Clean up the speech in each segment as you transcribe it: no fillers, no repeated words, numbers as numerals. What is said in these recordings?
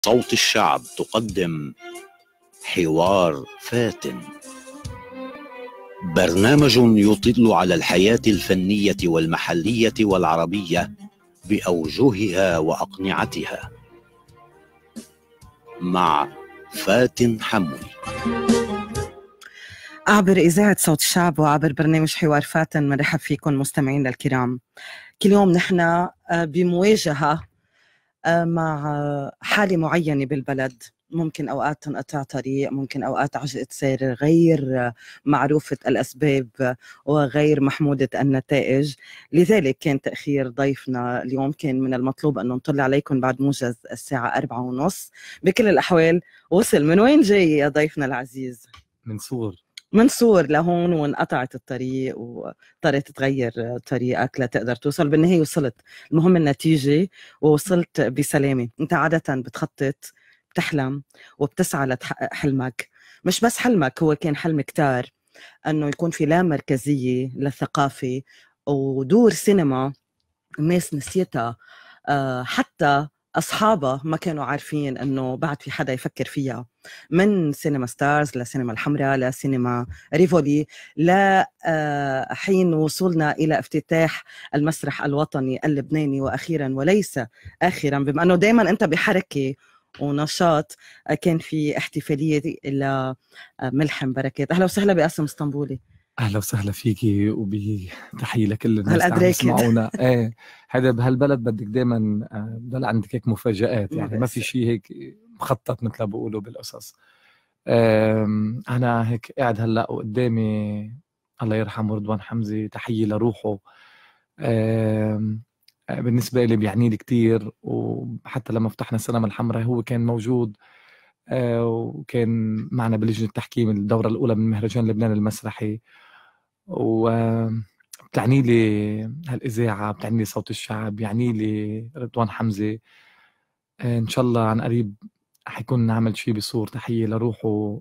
صوت الشعب تقدم حوار فاتن، برنامج يطل على الحياة الفنية والمحلية والعربية بأوجهها وأقنعتها، مع فاتن حموي عبر إذاعة صوت الشعب وعبر برنامج حوار فاتن. مرحب فيكم مستمعينا الكرام. كل يوم نحن بمواجهة مع حالة معينة بالبلد، ممكن أوقات تنقطع طريق، ممكن أوقات عجلة سير غير معروفة الأسباب وغير محمودة النتائج. لذلك كان تأخير ضيفنا اليوم، كان من المطلوب أن نطلع عليكم بعد موجز الساعة 4:30. بكل الأحوال وصل. من وين جاي يا ضيفنا العزيز؟ من صور لهون، وانقطعت الطريق واضطريت تغير طريقك لتقدر توصل. بالنهاية وصلت، المهم النتيجة ووصلت بسلامة. انت عادة بتخطط، بتحلم وبتسعى لتحقق حلمك. مش بس حلمك، هو كان حلم كتار انه يكون في لا مركزية للثقافة ودور سينما الناس نسيتها، حتى أصحابها ما كانوا عارفين أنه بعد في حدا يفكر فيها. من سينما ستارز لسينما الحمراء لسينما ريفولي، لا حين وصولنا إلى افتتاح المسرح الوطني اللبناني، وأخيرا وليس آخرا، بما أنه دايما أنت بحركة ونشاط، كان في احتفالية إلى ملحم بركات. أهلا وسهلا بقاسم اسطنبولي. اهلا وسهلا فيكي، وبتحية لكل الناس هالقد اللي عم راكد. يسمعونا. هذا بهالبلد بدك دائما بضل عندك هيك مفاجآت، يعني ما في شيء هيك مخطط مثل ما بيقولوا بالقصص. انا هيك قاعد هلا وقدامي الله يرحمه رضوان حمزة، تحية لروحه. بالنسبة لي بيعني لي كتير، وحتى لما فتحنا السينما الحمراء هو كان موجود، وكان معنا بلجنة التحكيم الدورة الأولى من مهرجان لبنان المسرحي. وبتعني لي هالإذاعة، بتعني لي صوت الشعب، يعني لي رضوان حمزة. إن شاء الله عن قريب حيكون نعمل شيء بصور تحية لروحه.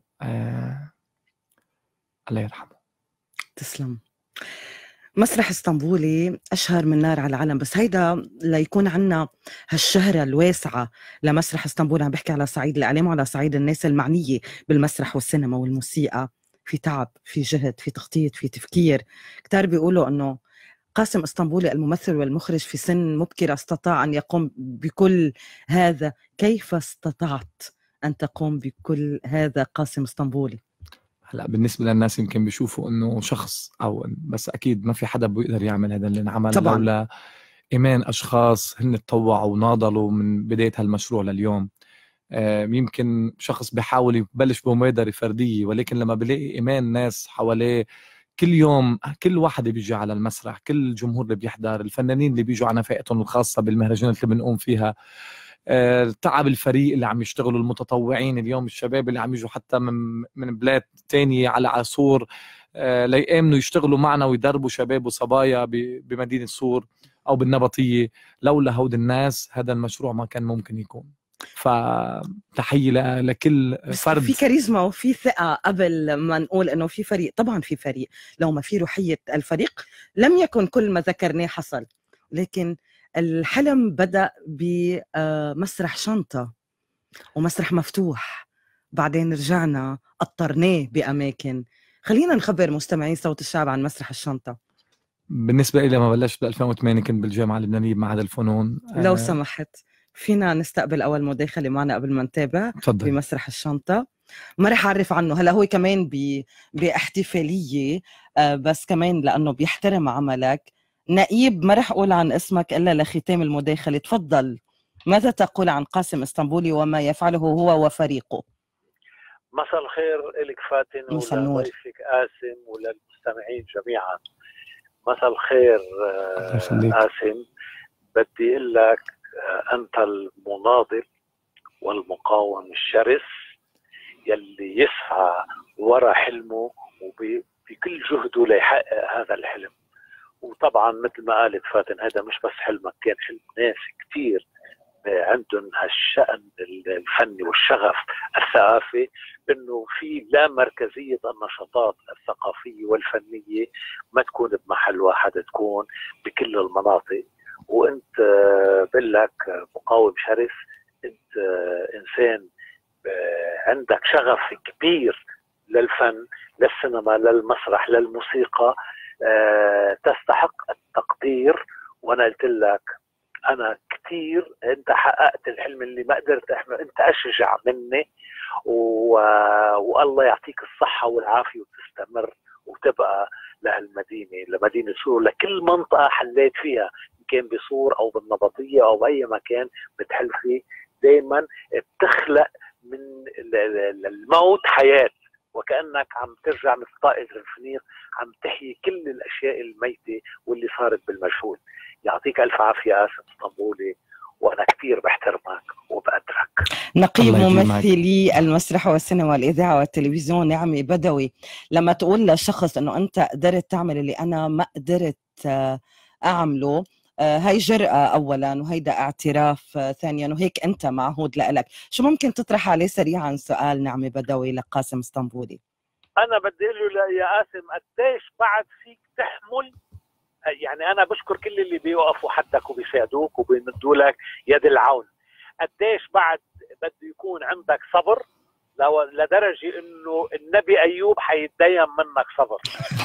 الله يرحمه. تسلم. مسرح اسطنبولي أشهر من نار على العالم، بس هيدا ليكون عنا هالشهرة الواسعة لمسرح اسطنبول. عم بحكي على صعيد الإعلام وعلى صعيد الناس المعنية بالمسرح والسينما والموسيقى. في تعب، في جهد، في تخطيط، في تفكير. كتار بيقولوا أنه قاسم اسطنبولي الممثل والمخرج في سن مبكرة استطاع أن يقوم بكل هذا. كيف استطعت أن تقوم بكل هذا قاسم اسطنبولي؟ هلا بالنسبة للناس يمكن بيشوفوا انه شخص، او بس اكيد ما في حدا بيقدر يعمل هذا اللي انعمل طبعاً. لولا ايمان اشخاص هن تطوعوا وناضلوا من بداية هالمشروع لليوم. يمكن شخص بيحاول يبلش بمبادرة فردية، ولكن لما بلاقي إيمان ناس حواليه كل يوم، كل واحد بيجي على المسرح، كل الجمهور اللي بيحضر، الفنانين اللي بيجوا على نفقاتهم الخاصة بالمهرجانات اللي بنقوم فيها، تعب الفريق اللي عم يشتغلوا، المتطوعين اليوم، الشباب اللي عم يجوا حتى من بلاد تانية على عصور ليأمنوا يشتغلوا معنا ويدربوا شباب وصبايا بمدينة صور أو بالنبطية. لولا هود الناس هذا المشروع ما كان ممكن يكون. فتحية لكل فرد. في كاريزما وفي ثقة قبل ما نقول انه في فريق. طبعا في فريق، لو ما في روحية الفريق لم يكن كل ما ذكرناه حصل. لكن الحلم بدأ بمسرح شنطة ومسرح مفتوح، بعدين رجعنا قطرناه بأماكن. خلينا نخبر مستمعين صوت الشعب عن مسرح الشنطة. بالنسبة إلي لما بلشت ب 2008 كنت بالجامعة اللبنانية بمعهد الفنون. لو سمحت فينا نستقبل أول مداخلة معنا قبل ما نتابع؟ تفضل. بمسرح الشنطة ما رح أعرف عنه هلا، هو كمان باحتفالية، بس كمان لأنه بيحترم عملك. نقيب، ما رح أقول عن اسمك إلا لختام المداخلة. تفضل، ماذا تقول عن قاسم اسطنبولي وما يفعله هو وفريقه؟ مساء الخير لك فاتن ولضيفك قاسم وللمستمعين جميعا. مساء الخير قاسم، بدي اقول لك انت المناضل والمقاوم الشرس يلي يسعى وراء حلمه وبكل جهده ليحقق هذا الحلم. وطبعا مثل ما قالت فاتن هذا مش بس حلمك، كان حلم ناس كتير عندهم هالشأن الفني والشغف الثقافي، انه في لا مركزية النشاطات الثقافية والفنية ما تكون بمحل واحد، تكون بكل المناطق. وانت بقول لك مقاوم شرس انت انسان عندك شغف كبير للفن، للسينما، للمسرح، للموسيقى، تستحق التقدير. وانا قلت لك انا كثير انت حققت الحلم اللي ما قدرت احمل، انت اشجع مني، والله يعطيك الصحه والعافيه وتستمر وتبقى لهالمدينه، لمدينه صور، لكل منطقه حليت فيها ان كان بصور او بالنبطيه او باي مكان بتحل فيه، دائما بتخلق من الموت حياه، وكأنك عم ترجع مثل طائر الفنيق، عم تحيي كل الأشياء الميتة واللي صارت بالمجهول. يعطيك ألف عافية آسم اسطنبولي، وأنا كثير بحترمك وبقدرك. نقيب ممثلي المسرح والسينما والإذاعة والتلفزيون نعمة بدوي، لما تقول لشخص أنه أنت قدرت تعمل اللي أنا ما قدرت أعمله، هاي جرأة أولاً، وهيدا اعتراف ثانياً، وهيك أنت معهود لإلك. شو ممكن تطرح عليه سريعاً سؤال نعمة بدوي لقاسم اسطنبولي؟ أنا بدي أقول له يا قاسم قديش بعد فيك تحمل، يعني أنا بشكر كل اللي بيوقفوا حدك وبيساعدوك وبيمدوا لك يد العون، قديش بعد بده يكون عندك صبر لدرجة إنه النبي أيوب حيتدين منك صبر.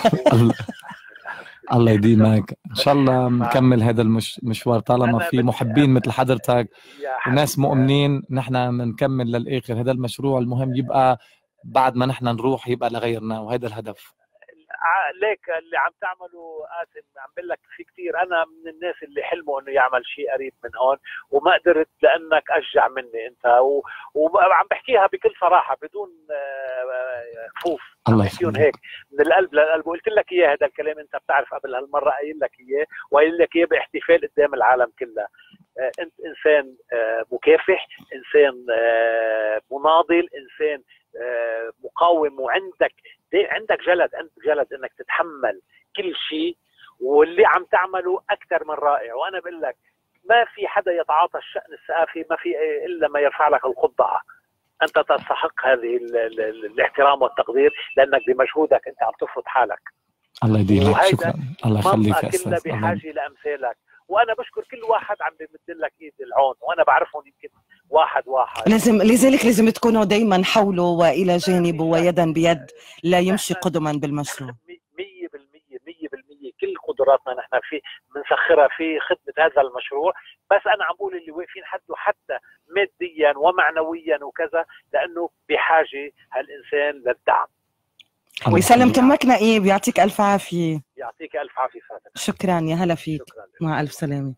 الله يديمك ان شاء الله نكمل هذا المشوار طالما في محبين مثل حضرتك وناس مؤمنين، نحن بنكمل للاخر هذا المشروع. المهم يبقى بعد ما نحن نروح يبقى لغيرنا، وهذا الهدف. ليك اللي عم تعمله قاسم، عم بقول لك في كثير، انا من الناس اللي حلموا انه يعمل شيء قريب من هون وما قدرت لانك اشجع مني انت، وعم بحكيها بكل صراحه بدون خوف، عم بحكيهم هيك من القلب للقلب، وقلت لك اياه هذا الكلام انت بتعرف قبل هالمره قايل لك اياه، وقايل لك اياه باحتفال قدام العالم كلها. انت انسان مكافح، انسان مناضل، انسان مقاوم، وعندك جلد، عندك جلد انك تتحمل كل شيء، واللي عم تعمله اكثر من رائع. وانا بقول لك ما في حدا يتعاطى الشأن الثقافي ما في الا ما يرفع لك القبعه. انت تستحق هذه الاحترام والتقدير، لانك بمجهودك انت عم تفرض حالك. الله يديمك، شكرا. الله يخليك يا استاذ. كلنا بحاجه لامثالك، وانا بشكر كل واحد عم بيمد لك ايد العون، وانا بعرفهم يمكن واحد. لذلك لازم تكونوا دائما حوله والى جانبه ويدا بيد، لا يمشي قدما بالمشروع. 100% كل قدراتنا نحن في بنسخرها في خدمه هذا المشروع، بس انا عم بقول اللي واقفين حده حتى ماديا ومعنويا وكذا، لانه بحاجه هالانسان للدعم. ويسلم تمك نقيب، يعطيك الف عافيه. يعطيك الف عافيه فاتن. شكرا، يا هلا فيك. مع الف سلامه.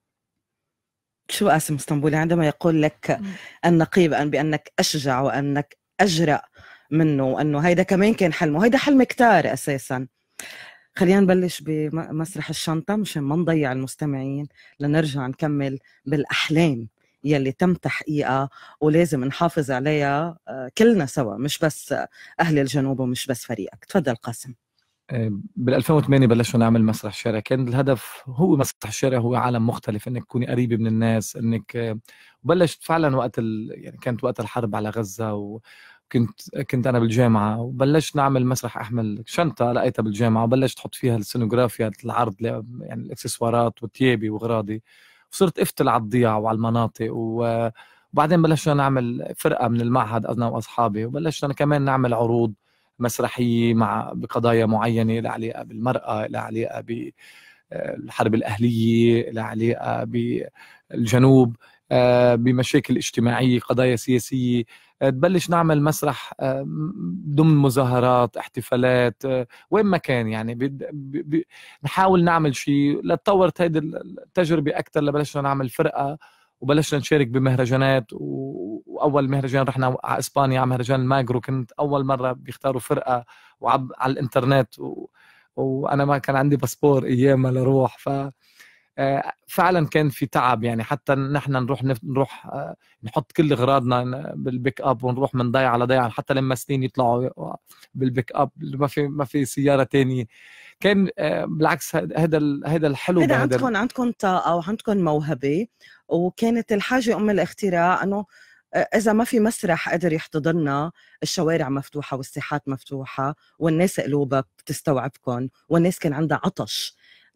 شو قاسم اسطنبولي عندما يقول لك النقيب بأنك أشجع وأنك أجرأ منه، وأنه هيدا كمان كان حلمه، هيدا حلم كتار أساساً. خلينا نبلش بمسرح الشنطة مشان ما نضيع المستمعين، لنرجع نكمل بالأحلام يلي تم تحقيقها ولازم نحافظ عليها كلنا سوا، مش بس أهل الجنوب ومش بس فريقك. تفضل قاسم. بال 2008 بلشنا نعمل مسرح شارع، كان الهدف هو مسرح الشارع هو عالم مختلف، انك تكوني قريبه من الناس، انك بلشت فعلا وقت يعني كانت وقت الحرب على غزه، وكنت انا بالجامعه وبلشت نعمل مسرح، احمل شنطه لقيتها بالجامعه وبلشت احط فيها السينوغرافيا العرض، يعني الاكسسوارات وثيابي واغراضي، وصرت افتل على الضياع وعلى المناطق، وبعدين بلشنا نعمل فرقه من المعهد انا واصحابي، وبلشنا كمان نعمل عروض مسرحية بقضايا معينة لها علاقة بالمرأة، لها علاقة بالحرب الأهلية، لها علاقة بالجنوب، بمشاكل اجتماعية، قضايا سياسية. تبلش نعمل مسرح ضمن مظاهرات، احتفالات، وين ما كان، يعني نحاول نعمل شيء لتطورت هيدي التجربة أكتر، لبلشنا نعمل فرقة وبلشنا نشارك بمهرجانات. واول مهرجان رحنا على اسبانيا على مهرجان الماجرو، كنت اول مره بيختاروا فرقه على الانترنت، وانا ما كان عندي باسبور ايامها لروح، فعلا كان في تعب، يعني حتى نحن نروح نحط كل اغراضنا بالبيك اب ونروح من ضيعه على ضيعه، حتى لما سنين يطلعوا بالبيك اب ما في سياره تانية. كان بالعكس هذا الحلو، هذا عندكم طاقه وعندكم موهبه، وكانت الحاجه ام الاختراع انه اذا ما في مسرح قادر يحتضننا، الشوارع مفتوحه والساحات مفتوحه والناس قلوبها بتستوعبكم، والناس كان عندها عطش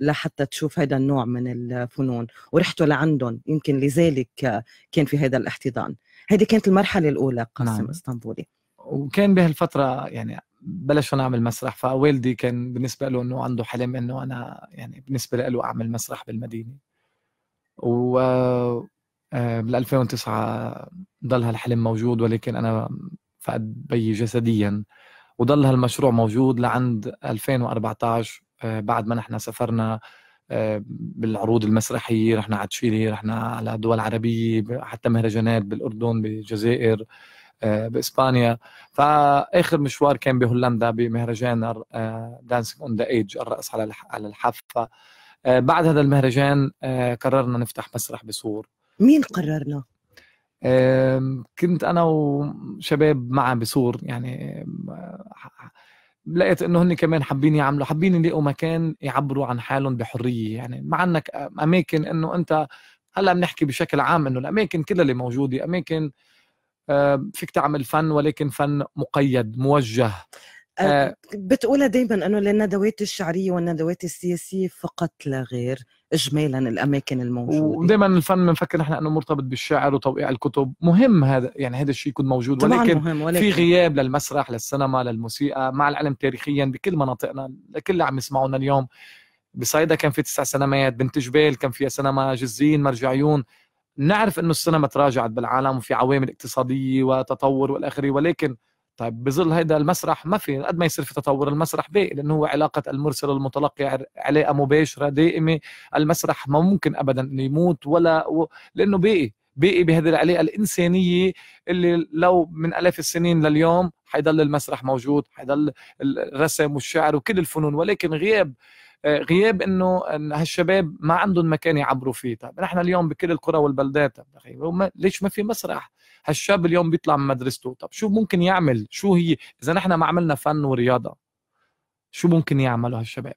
لحتى تشوف هذا النوع من الفنون، ورحتوا لعندهم يمكن لذلك كان في هذا الاحتضان. هذه كانت المرحلة الأولى قاسم نعم. اسطنبولي. وكان بهالفترة يعني بلش نعمل مسرح، فوالدي كان بالنسبة له انه عنده حلم انه انا يعني بالنسبة له اعمل مسرح بالمدينة. و بال 2009 ضل هالحلم موجود، ولكن انا فقد بيي جسديا، وضل هالمشروع موجود لعند 2014 بعد ما نحن سافرنا بالعروض المسرحية، رحنا على تشيلي، رحنا على دول عربية، حتى مهرجانات بالأردن، بالجزائر، بإسبانيا. فآخر مشوار كان بهولندا بمهرجان دانسينج اون ذا ايج، الرقص على الحافة. بعد هذا المهرجان قررنا نفتح مسرح بصور. مين قررنا؟ كنت أنا وشباب معا بصور، يعني لقيت انه هن كمان حابين يعملوا، حابين يلاقوا مكان يعبروا عن حالهم بحريه. يعني ما عندك اماكن، انه انت هلا بنحكي بشكل عام انه الاماكن كلها اللي موجوده اماكن فيك تعمل فن، ولكن فن مقيد موجه. بتقولها دايما انه للندوات الشعريه والندوات السياسيه فقط لا غير، اجمالا الاماكن الموجوده. ودائما الفن بنفكر نحن انه مرتبط بالشعر وتوقيع الكتب، مهم هذا، يعني هذا الشيء يكون موجود، ولكن في غياب للمسرح، للسينما، للموسيقى، مع العلم تاريخيا بكل مناطقنا، لكل اللي عم يسمعونا اليوم. بصيدا كان في 9 سينمات، بنت جبال كان فيها سينما، جزين، مرج عيون. نعرف انه السينما تراجعت بالعالم وفي عوامل اقتصاديه وتطور والاخره، ولكن طيب بظل هيدا المسرح ما في قد ما يصير في تطور، المسرح باقي، لانه هو علاقه المرسل المتلقي، علاقه مباشره دائمه. المسرح ما ممكن ابدا انه يموت لانه باقي بهذه العلاقه الانسانيه اللي لو من الاف السنين لليوم حيضل المسرح موجود، حيضل الرسم والشعر وكل الفنون، ولكن غياب انه هالشباب ما عندهم مكان يعبروا فيه. طيب نحن اليوم بكل القرى والبلدات، ليش ما في مسرح؟ هالشاب اليوم بيطلع من مدرسته، طب شو ممكن يعمل؟ شو هي اذا نحن ما عملنا فن ورياضه، شو ممكن يعملوا هالشباب؟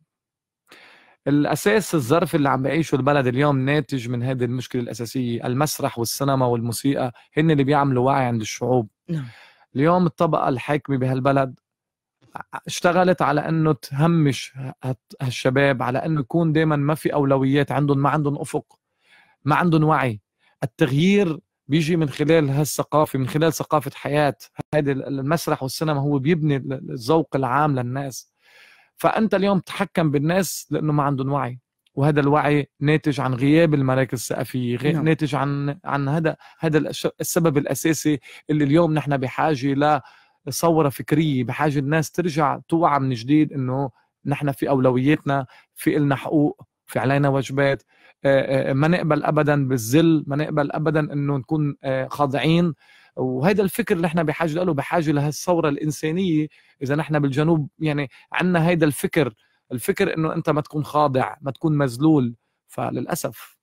الاساس الظرف اللي عم بيعيشه البلد اليوم ناتج من هذه المشكله الاساسيه. المسرح والسينما والموسيقى هن اللي بيعملوا وعي عند الشعوب. اليوم الطبقه الحاكمه بهالبلد اشتغلت على انه تهمش هالشباب، على انه يكون دائما ما في اولويات عندهم، ما عندهم افق، ما عندهم وعي. التغيير بيجي من خلال هالثقافه، من خلال ثقافه حياه. هذا المسرح والسينما هو بيبني الذوق العام للناس. فانت اليوم تحكم بالناس لانه ما عندهم وعي، وهذا الوعي ناتج عن غياب المراكز الثقافيه، ناتج عن هذا السبب الاساسي اللي اليوم نحن بحاجه ثورة فكرية، بحاجة الناس ترجع توعى من جديد انه نحن في اولوياتنا، في إلنا حقوق، في علينا واجبات. ما نقبل ابدا بالذل، ما نقبل ابدا انه نكون خاضعين. وهذا الفكر اللي نحن بحاجة له، بحاجة لهالثورة الإنسانية. إذا نحن بالجنوب يعني عندنا هذا الفكر انه انت ما تكون خاضع، ما تكون مذلول. فللأسف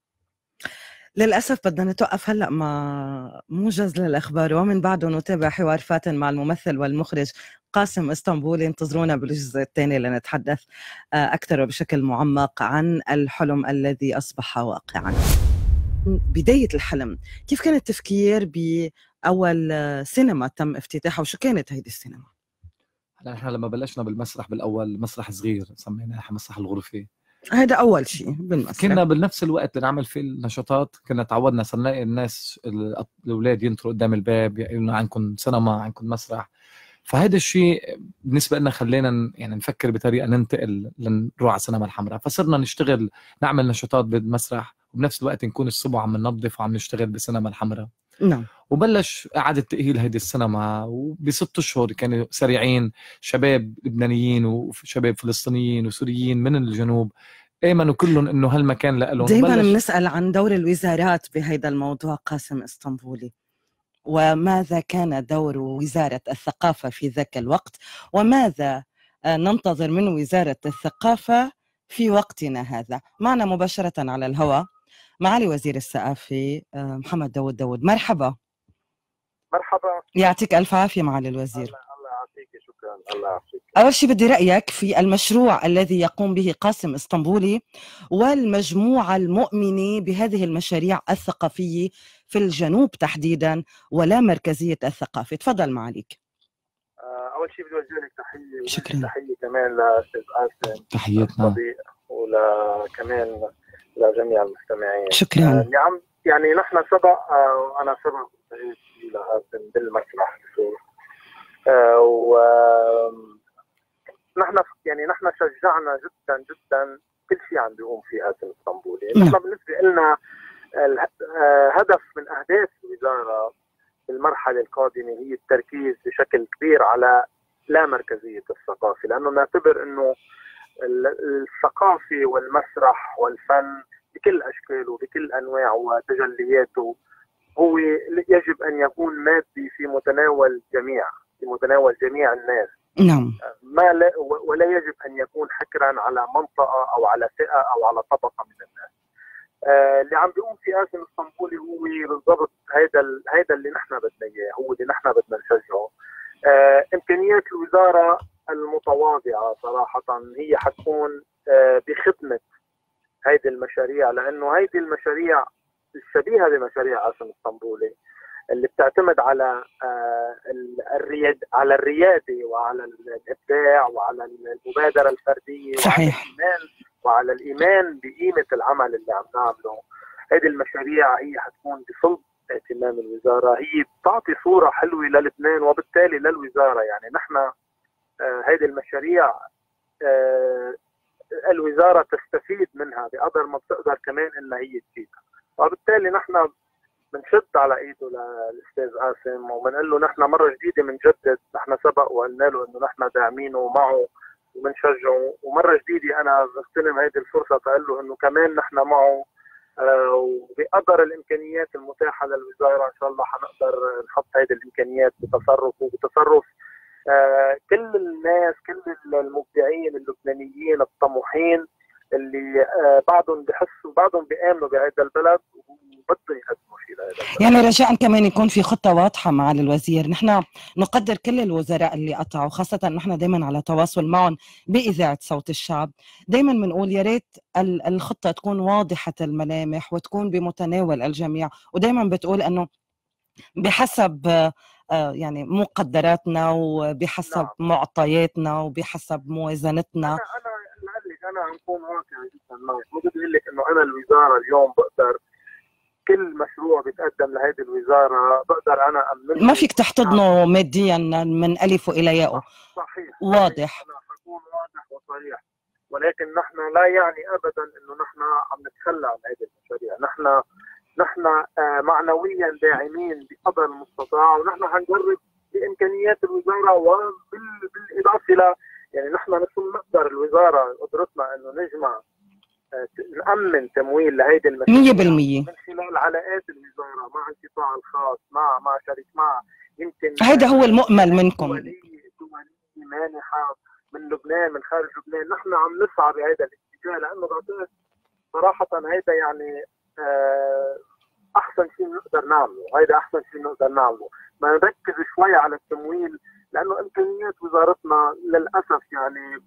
بدنا نتوقف هلأ مع موجز للأخبار، ومن بعده نتابع حوار فاتن مع الممثل والمخرج قاسم اسطنبولي. انتظرونا بالجزء الثاني لنتحدث أكثر وبشكل معمق عن الحلم الذي أصبح واقعا. بداية الحلم، كيف كان التفكير بأول سينما تم افتتاحها، وشو كانت هيدي السينما؟ هلا نحن لما بلشنا بالمسرح بالأول مسرح صغير سميناه مسرح الغرفة، هذا أول شيء بالمسرح. كنا بنفس الوقت اللي نعمل فيه النشاطات كنا تعودنا صرنا نلاقي الناس الأولاد ينطروا قدام الباب يقولوا عندكم سينما، عندكم مسرح. فهذا الشيء بالنسبة لنا خلينا يعني نفكر بطريقة ننتقل لنروح على السينما الحمراء. فصرنا نشتغل نعمل نشاطات بالمسرح، وبنفس الوقت نكون الصبح عم ننظف وعم نشتغل بالسينما الحمراء. نعم. وبلش إعادة تأهيل هيدي السينما، وب6 أشهر كانوا سريعين شباب لبنانيين وشباب فلسطينيين وسوريين من الجنوب آمنوا كلهم إنه هالمكان لهم. دايما بنسأل عن دور الوزارات بهذا الموضوع قاسم اسطنبولي، وماذا كان دور وزارة الثقافة في ذاك الوقت، وماذا ننتظر من وزارة الثقافة في وقتنا هذا؟ معنا مباشرة على الهواء معالي وزير الثقافة محمد داود. مرحبا. مرحبا، يعطيك ألف عافية معالي الوزير. الله يعطيك، شكرا. الله يعطيك. أول شيء بدي رأيك في المشروع الذي يقوم به قاسم اسطنبولي والمجموعة المؤمنة بهذه المشاريع الثقافية في الجنوب تحديدا ولا مركزية الثقافة. تفضل معاليك. أول شيء بدي أوجه لك تحية. شكرا. تحية كمان لأستاذ قاسم، تحياتنا، وكمان لجميع المستمعين. شكرا. يعني نحن سبق وانا سبق بالمسرح ونحن يعني نحن شجعنا جدا جدا كل شيء عم بيقوم فيه آسم اسطنبولي. نحن بالنسبه لنا هدف من اهداف الوزاره بالمرحله القادمه هي التركيز بشكل كبير على لا مركزيه الثقافه، لانه نعتبر انه الثقافه والمسرح والفن بكل اشكاله وبكل انواعه وتجلياته هو يجب ان يكون مادي في متناول جميع الناس. نعم. ولا يجب ان يكون حكرا على منطقه او على فئه او على طبقه من الناس. اللي عم بيقوم في آسم اسطنبولي هو بالضبط هيدا اللي نحن بدنا اياه، هو اللي نحن بدنا نشجعه. امكانيات الوزاره المتواضعه صراحه هي حتكون بخدمه هيدي المشاريع، لانه هيدي المشاريع الشبيهه بمشاريع آسم اسطنبولي اللي بتعتمد على الرياده وعلى الابداع وعلى المبادره الفرديه. صحيح. وعلى الايمان بقيمه العمل اللي عم نعمله. هذه المشاريع هي حتكون بصلب اهتمام الوزاره، هي بتعطي صوره حلوه للبنان وبالتالي للوزاره. يعني نحن هذه المشاريع الوزاره تستفيد منها بقدر ما بتقدر كمان انها هي تفيدها، وبالتالي نحن بنشد على ايده للاستاذ آسم وبنقول له نحن مره جديده بنجدد. نحن سبق وقلنا له انه نحن داعمينه ومعه وبنشجعه، ومره جديده انا بغتنم هذه الفرصه تقول له انه كمان نحن معه وبقدر الامكانيات المتاحه للوزاره ان شاء الله حنقدر نحط هذه الامكانيات بتصرف كل الناس، كل المبدعين اللبنانيين الطموحين اللي بعضهم بحسوا بعضهم بيامنوا بهذا البلد وبدهم يقدموا شيء لهذا البلد. يعني رجاء كمان يكون في خطه واضحه مع الوزير. نحن نقدر كل الوزراء اللي قطعوا، خاصه نحن دائما على تواصل معهم باذاعه صوت الشعب. دائما بنقول يا ريت الخطه تكون واضحه الملامح وتكون بمتناول الجميع، ودائما بتقول انه بحسب يعني مقدراتنا وبحسب معطياتنا وبحسب موازنتنا. انا عم كون واقعي جدا معك، مو بدي اقول لك انه انا الوزاره اليوم بقدر كل مشروع بيتقدم لهيدي الوزاره بقدر انا امن. ما فيك تحتضنه ماديا من الف الى ياء. صحيح. واضح. انا حكون واضح وصريح، ولكن نحن لا يعني ابدا انه نحن عم نتخلى عن هذه المشاريع. نحن معنويا داعمين بقدر المستطاع، ونحن حنجرب بامكانيات الوزاره وبالاضافه الى يعني نحن نقدر الوزاره قدرتنا انه نجمع نأمن تمويل لهيدي المشاريع 100% من خلال علاقات الوزاره مع القطاع الخاص مع شركة مع يمكن هذا هو المؤمل منكم. دولية مانحه من لبنان من خارج لبنان. نحن عم نسعى بهذا الاتجاه لانه بعتقد صراحه هيدا يعني احسن شيء نقدر نعمله. هيدا احسن شيء نقدر نعمله، ما نركز شوي على التمويل لانه امكانيات وزارتنا للاسف يعني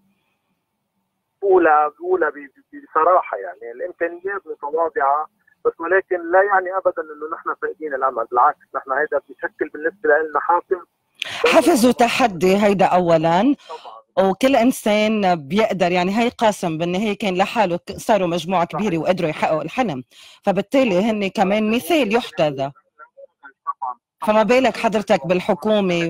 اولى بصراحه يعني الامكانيات متواضعه، بس ولكن لا يعني ابدا انه نحن فاقدين الامل. بالعكس نحن هيدا بشكل بالنسبه لنا حافز وتحدي هيدا اولا طبعا. وكل انسان بيقدر يعني هي قاسم بالنهايه كان لحاله صاروا مجموعه كبيره وقدروا يحققوا الحلم، فبالتالي هن كمان مثال يحتذى. فما بالك حضرتك بالحكومه.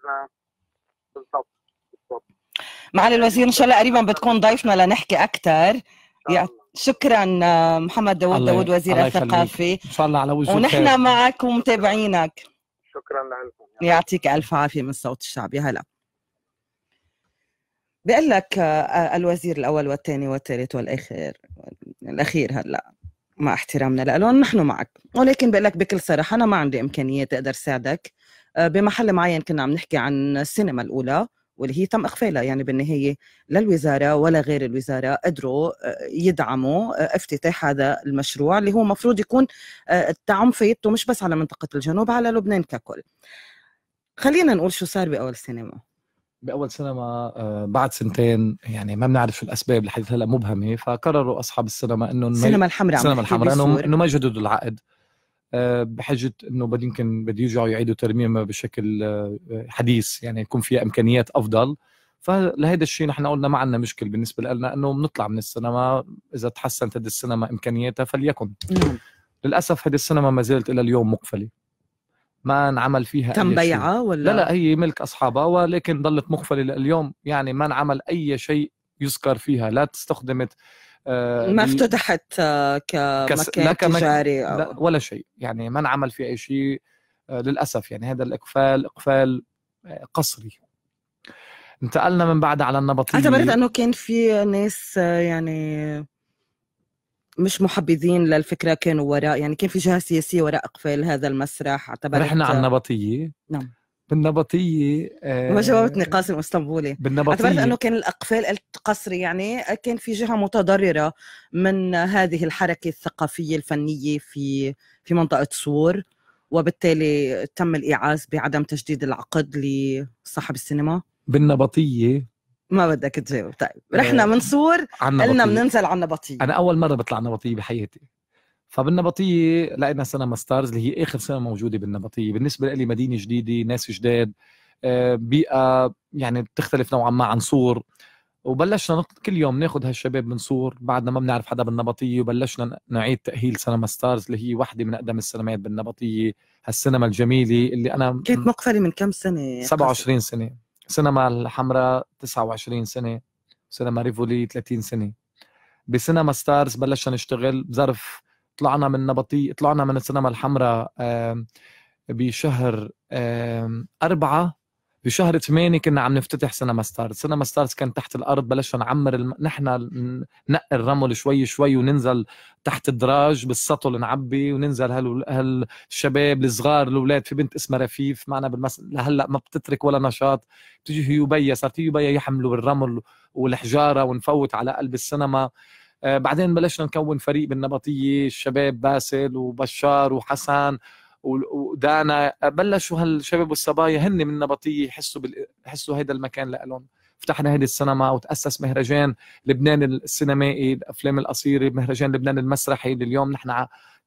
معالي الوزير ان شاء الله قريبا بتكون ضيفنا لنحكي اكثر. شكرا محمد داوود وزير الثقافه ان شاء الله على وجه ونحن معك ومتابعينك. شكرا لكم. يعطيك الف عافيه من صوت الشعب. يا هلا. بقول لك الوزير الاول والثاني والثالث الاخير هلا مع احترامنا له نحن معك، ولكن بقول لك بكل صراحه انا ما عندي امكانيات اقدر ساعدك بمحل معين. كنا عم نحكي عن السينما الاولى واللي هي تم اخفالها، يعني بالنهايه لا الوزاره ولا غير الوزاره قدروا يدعموا افتتاح هذا المشروع اللي هو مفروض يكون الدعم فايدته مش بس على منطقه الجنوب، على لبنان ككل. خلينا نقول شو صار باول سينما. باول سينما بعد سنتين يعني ما بنعرف شو الاسباب لحد هلا مبهمه، فقرروا اصحاب السينما انه السينما الحمراء انه ما يجددوا العقد بحجه انه يمكن بده يرجعوا يعيدوا ترميمها بشكل حديث، يعني يكون فيها امكانيات افضل. فلهيدا الشيء نحن قلنا ما عندنا مشكل بالنسبه لنا انه بنطلع من السينما اذا تحسنت هذه السينما امكانياتها فليكن. للاسف هذه السينما ما زالت الى اليوم مقفله، ما انعمل فيها تم بيعها ولا لا هي ملك اصحابها ولكن ظلت مقفله اليوم، يعني ما انعمل اي شيء يذكر فيها، لا استخدمت ما افتتحت كمكان تجاري ولا شيء، يعني ما انعمل فيها اي شيء للاسف. يعني هذا اقفال قصري. انتقلنا من بعد على النبطية. اعتبرت انه كان في ناس يعني مش محبذين للفكرة كانوا وراء، يعني كان في جهة سياسية وراء اقفال هذا المسرح. اعتبرت رحنا على النبطية. نعم بالنبطية ما جاوبتني قاسم اسطنبولي. بالنبطية اعتبرت انه كان الاقفال القصري يعني كان في جهة متضررة من هذه الحركة الثقافية الفنية في منطقة صور، وبالتالي تم الإيعاز بعدم تجديد العقد لصاحب السينما. بالنبطية ما بدك تجاوب. طيب رحنا من صور قلنا بننزل على النبطية. أنا أول مرة بطلع نبطية بحياتي، فبالنبطية لقينا سينما ستارز اللي هي آخر سينما موجودة بالنبطية. بالنسبة لي مدينة جديدة، ناس جداد، بيئة يعني بتختلف نوعا ما عن صور. وبلشنا كل يوم ناخد هالشباب من صور بعدنا ما بنعرف حدا بالنبطية، وبلشنا نعيد تأهيل سينما ستارز اللي هي واحدة من أقدم السينمات بالنبطية، هالسينما الجميلة اللي أنا كانت مقفلة من كم سنة؟ 27 سنة. سينما الحمراء 29 سنة، سينما ريفولي 30 سنة. بسينما ستارز بلشنا نشتغل بظرف، طلعنا من نبطية، طلعنا من السينما الحمراء بشهر 4. بشهر 8 كنا عم نفتتح سينما ستارز. سينما ستارز كان تحت الأرض، بلشنا نعمر نحن نقل الرمل شوي شوي وننزل تحت الدراج بالسطل نعبي وننزل هالشباب الصغار الأولاد. في بنت اسمها رفيف معنا لهلا ما بتترك ولا نشاط، بتجي هيوبيا، صارت هيوبيا يحملوا الرمل والحجارة ونفوت على قلب السينما. بعدين بلشنا نكون فريق بالنبطية، الشباب باسل وبشار وحسن ودانا، بلشوا هالشباب والصبايا هن من النبطية يحسوا هيدا المكان لألهم. فتحنا هيدي السينما وتأسس مهرجان لبنان السينمائي الأفلام القصيرة، مهرجان لبنان المسرحي اللي اليوم نحن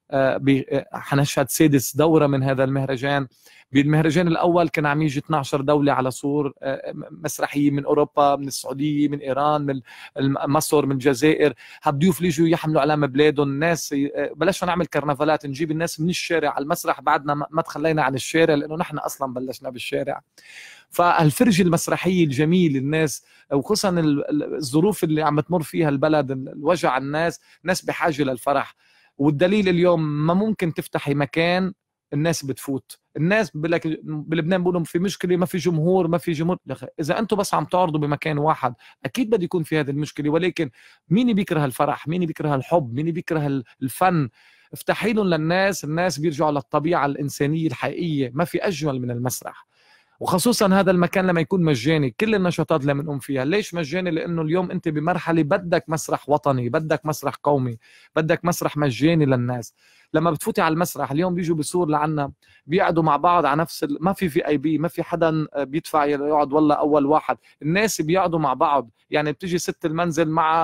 حنشهد 6 دورة من هذا المهرجان. بالمهرجان الأول كان عم يجي 12 دولة على صور مسرحية من أوروبا، من السعودية، من إيران، من مصر، من الجزائر. هالضيوف اللي يجوا يحملوا علام بلادهم. الناس بلشنا نعمل كرنفالات، نجيب الناس من الشارع على المسرح، بعدنا ما تخلينا عن الشارع لأنه نحن أصلا بلشنا بالشارع. فالفرجة المسرحية الجميل الناس، وخصوصا الظروف اللي عم تمر فيها البلد، الوجع، الناس بحاجة للفرح. والدليل اليوم ما ممكن تفتحي مكان الناس بتفوت. الناس بلبنان بيقولوا في مشكله، ما في جمهور. اذا انتم بس عم تعرضوا بمكان واحد اكيد بده يكون في هذه المشكله، ولكن مين بيكره الفرح؟ مين بيكره الحب؟ مين بيكره الفن؟ افتحي لهم للناس، الناس بيرجعوا للطبيعه الانسانيه الحقيقيه. ما في اجمل من المسرح، وخصوصا هذا المكان لما يكون مجاني. كل النشاطات اللي بنقوم فيها ليش مجاني؟ لانه اليوم انت بمرحله بدك مسرح وطني، بدك مسرح قومي، بدك مسرح مجاني للناس. لما بتفوتي على المسرح اليوم بيجوا بصور لعنا بيقعدوا مع بعض على نفس ما في VIP، ما في حدا بيدفع يقعد والله اول واحد. الناس بيقعدوا مع بعض، يعني بتيجي ست المنزل مع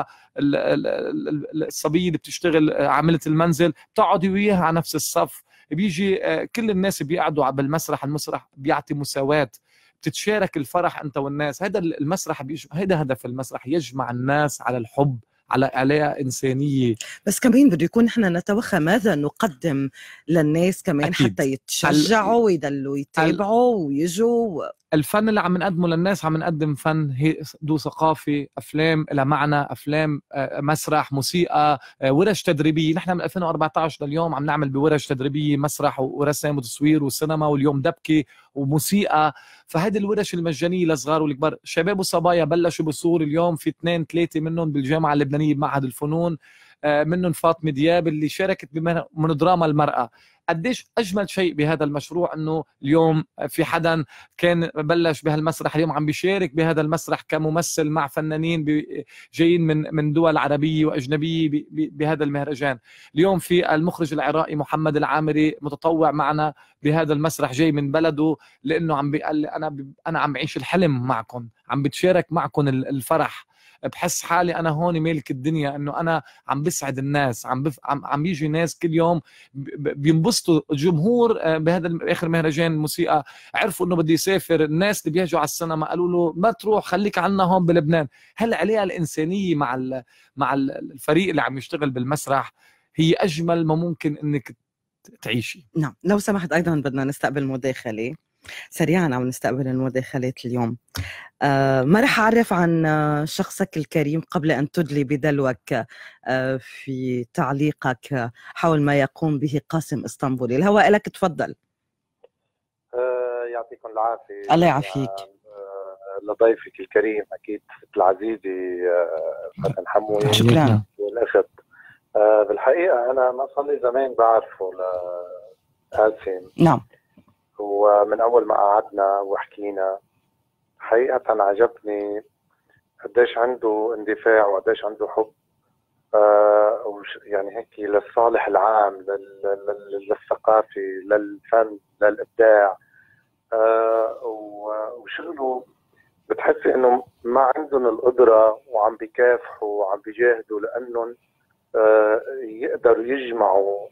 الصبيه اللي بتشتغل عامله المنزل، بتقعدي وياها على نفس الصف. بيجي كل الناس بيقعدوا بالمسرح. المسرح بيعطي مساواة، بتتشارك الفرح انت والناس. هذا المسرح هذا هدف المسرح، يجمع الناس على الحب، على علاقة إنسانية. بس كمان بده يكون نحن نتوخى ماذا نقدم للناس كمان أكيد. حتى يتشجعوا ويدلوا يتابعوا ويجوا. الفن اللي عم نقدمه للناس، عم نقدم فن ذو ثقافة، أفلام لها معنى، أفلام مسرح، موسيقى، ورش تدريبية. نحن من 2014 لليوم عم نعمل بورش تدريبية، مسرح ورسم وتصوير وسينما، واليوم دبكة وموسيقى. فهذه الورش المجانية للصغار والكبار. شباب وصبايا بلشوا بصور اليوم، في 2-3 منهم بالجامعة اللبنانية بمعهد الفنون، منهم فاطمة دياب اللي شاركت من دراما المرأة. قديش أجمل شيء بهذا المشروع أنه اليوم في حدا كان بلش بهالمسرح اليوم عم بيشارك بهذا المسرح كممثل مع فنانين جايين من دول عربية وأجنبية بهذا المهرجان. اليوم في المخرج العراقي محمد العامري متطوع معنا بهذا المسرح، جاي من بلده لأنه عم بيقال أنا عم بعيش الحلم معكم، عم بتشارك معكم الفرح. بحس حالي انا هون مالك الدنيا، انه انا عم بسعد الناس، عم يجي ناس كل يوم بينبسطوا. الجمهور بهذا اخر مهرجان موسيقى عرفوا انه بده يسافر، الناس اللي بيجوا على السينما قالوا له ما تروح خليك عنا هون بلبنان. هل عليها الانسانيه مع الفريق اللي عم يشتغل بالمسرح هي اجمل ما ممكن انك تعيشي. نعم لو سمحت ايضا بدنا نستقبل مداخله سريعا، عم نستقبل المداخلات اليوم. ما رح أعرف عن شخصك الكريم قبل أن تدلي بدلوك في تعليقك حول ما يقوم به قاسم اسطنبولي. الهواء لك، تفضل. يعطيكم العافية. الله يعافيك. لضيفك الكريم أكيد ست العزيزي فاتن حموي. شكرا. والأخت بالحقيقة أنا ما صار لي زمان بعرفه لقاسم. نعم. ومن أول ما قعدنا وحكينا حقيقة عجبني قديش عنده اندفاع وقديش عنده حب يعني هيك للصالح العام، للثقافة، للفن، للإبداع. وشغله بتحسي إنه ما عندهم القدرة وعم بيكافحوا وعم بيجاهدوا لأنهم يقدروا يجمعوا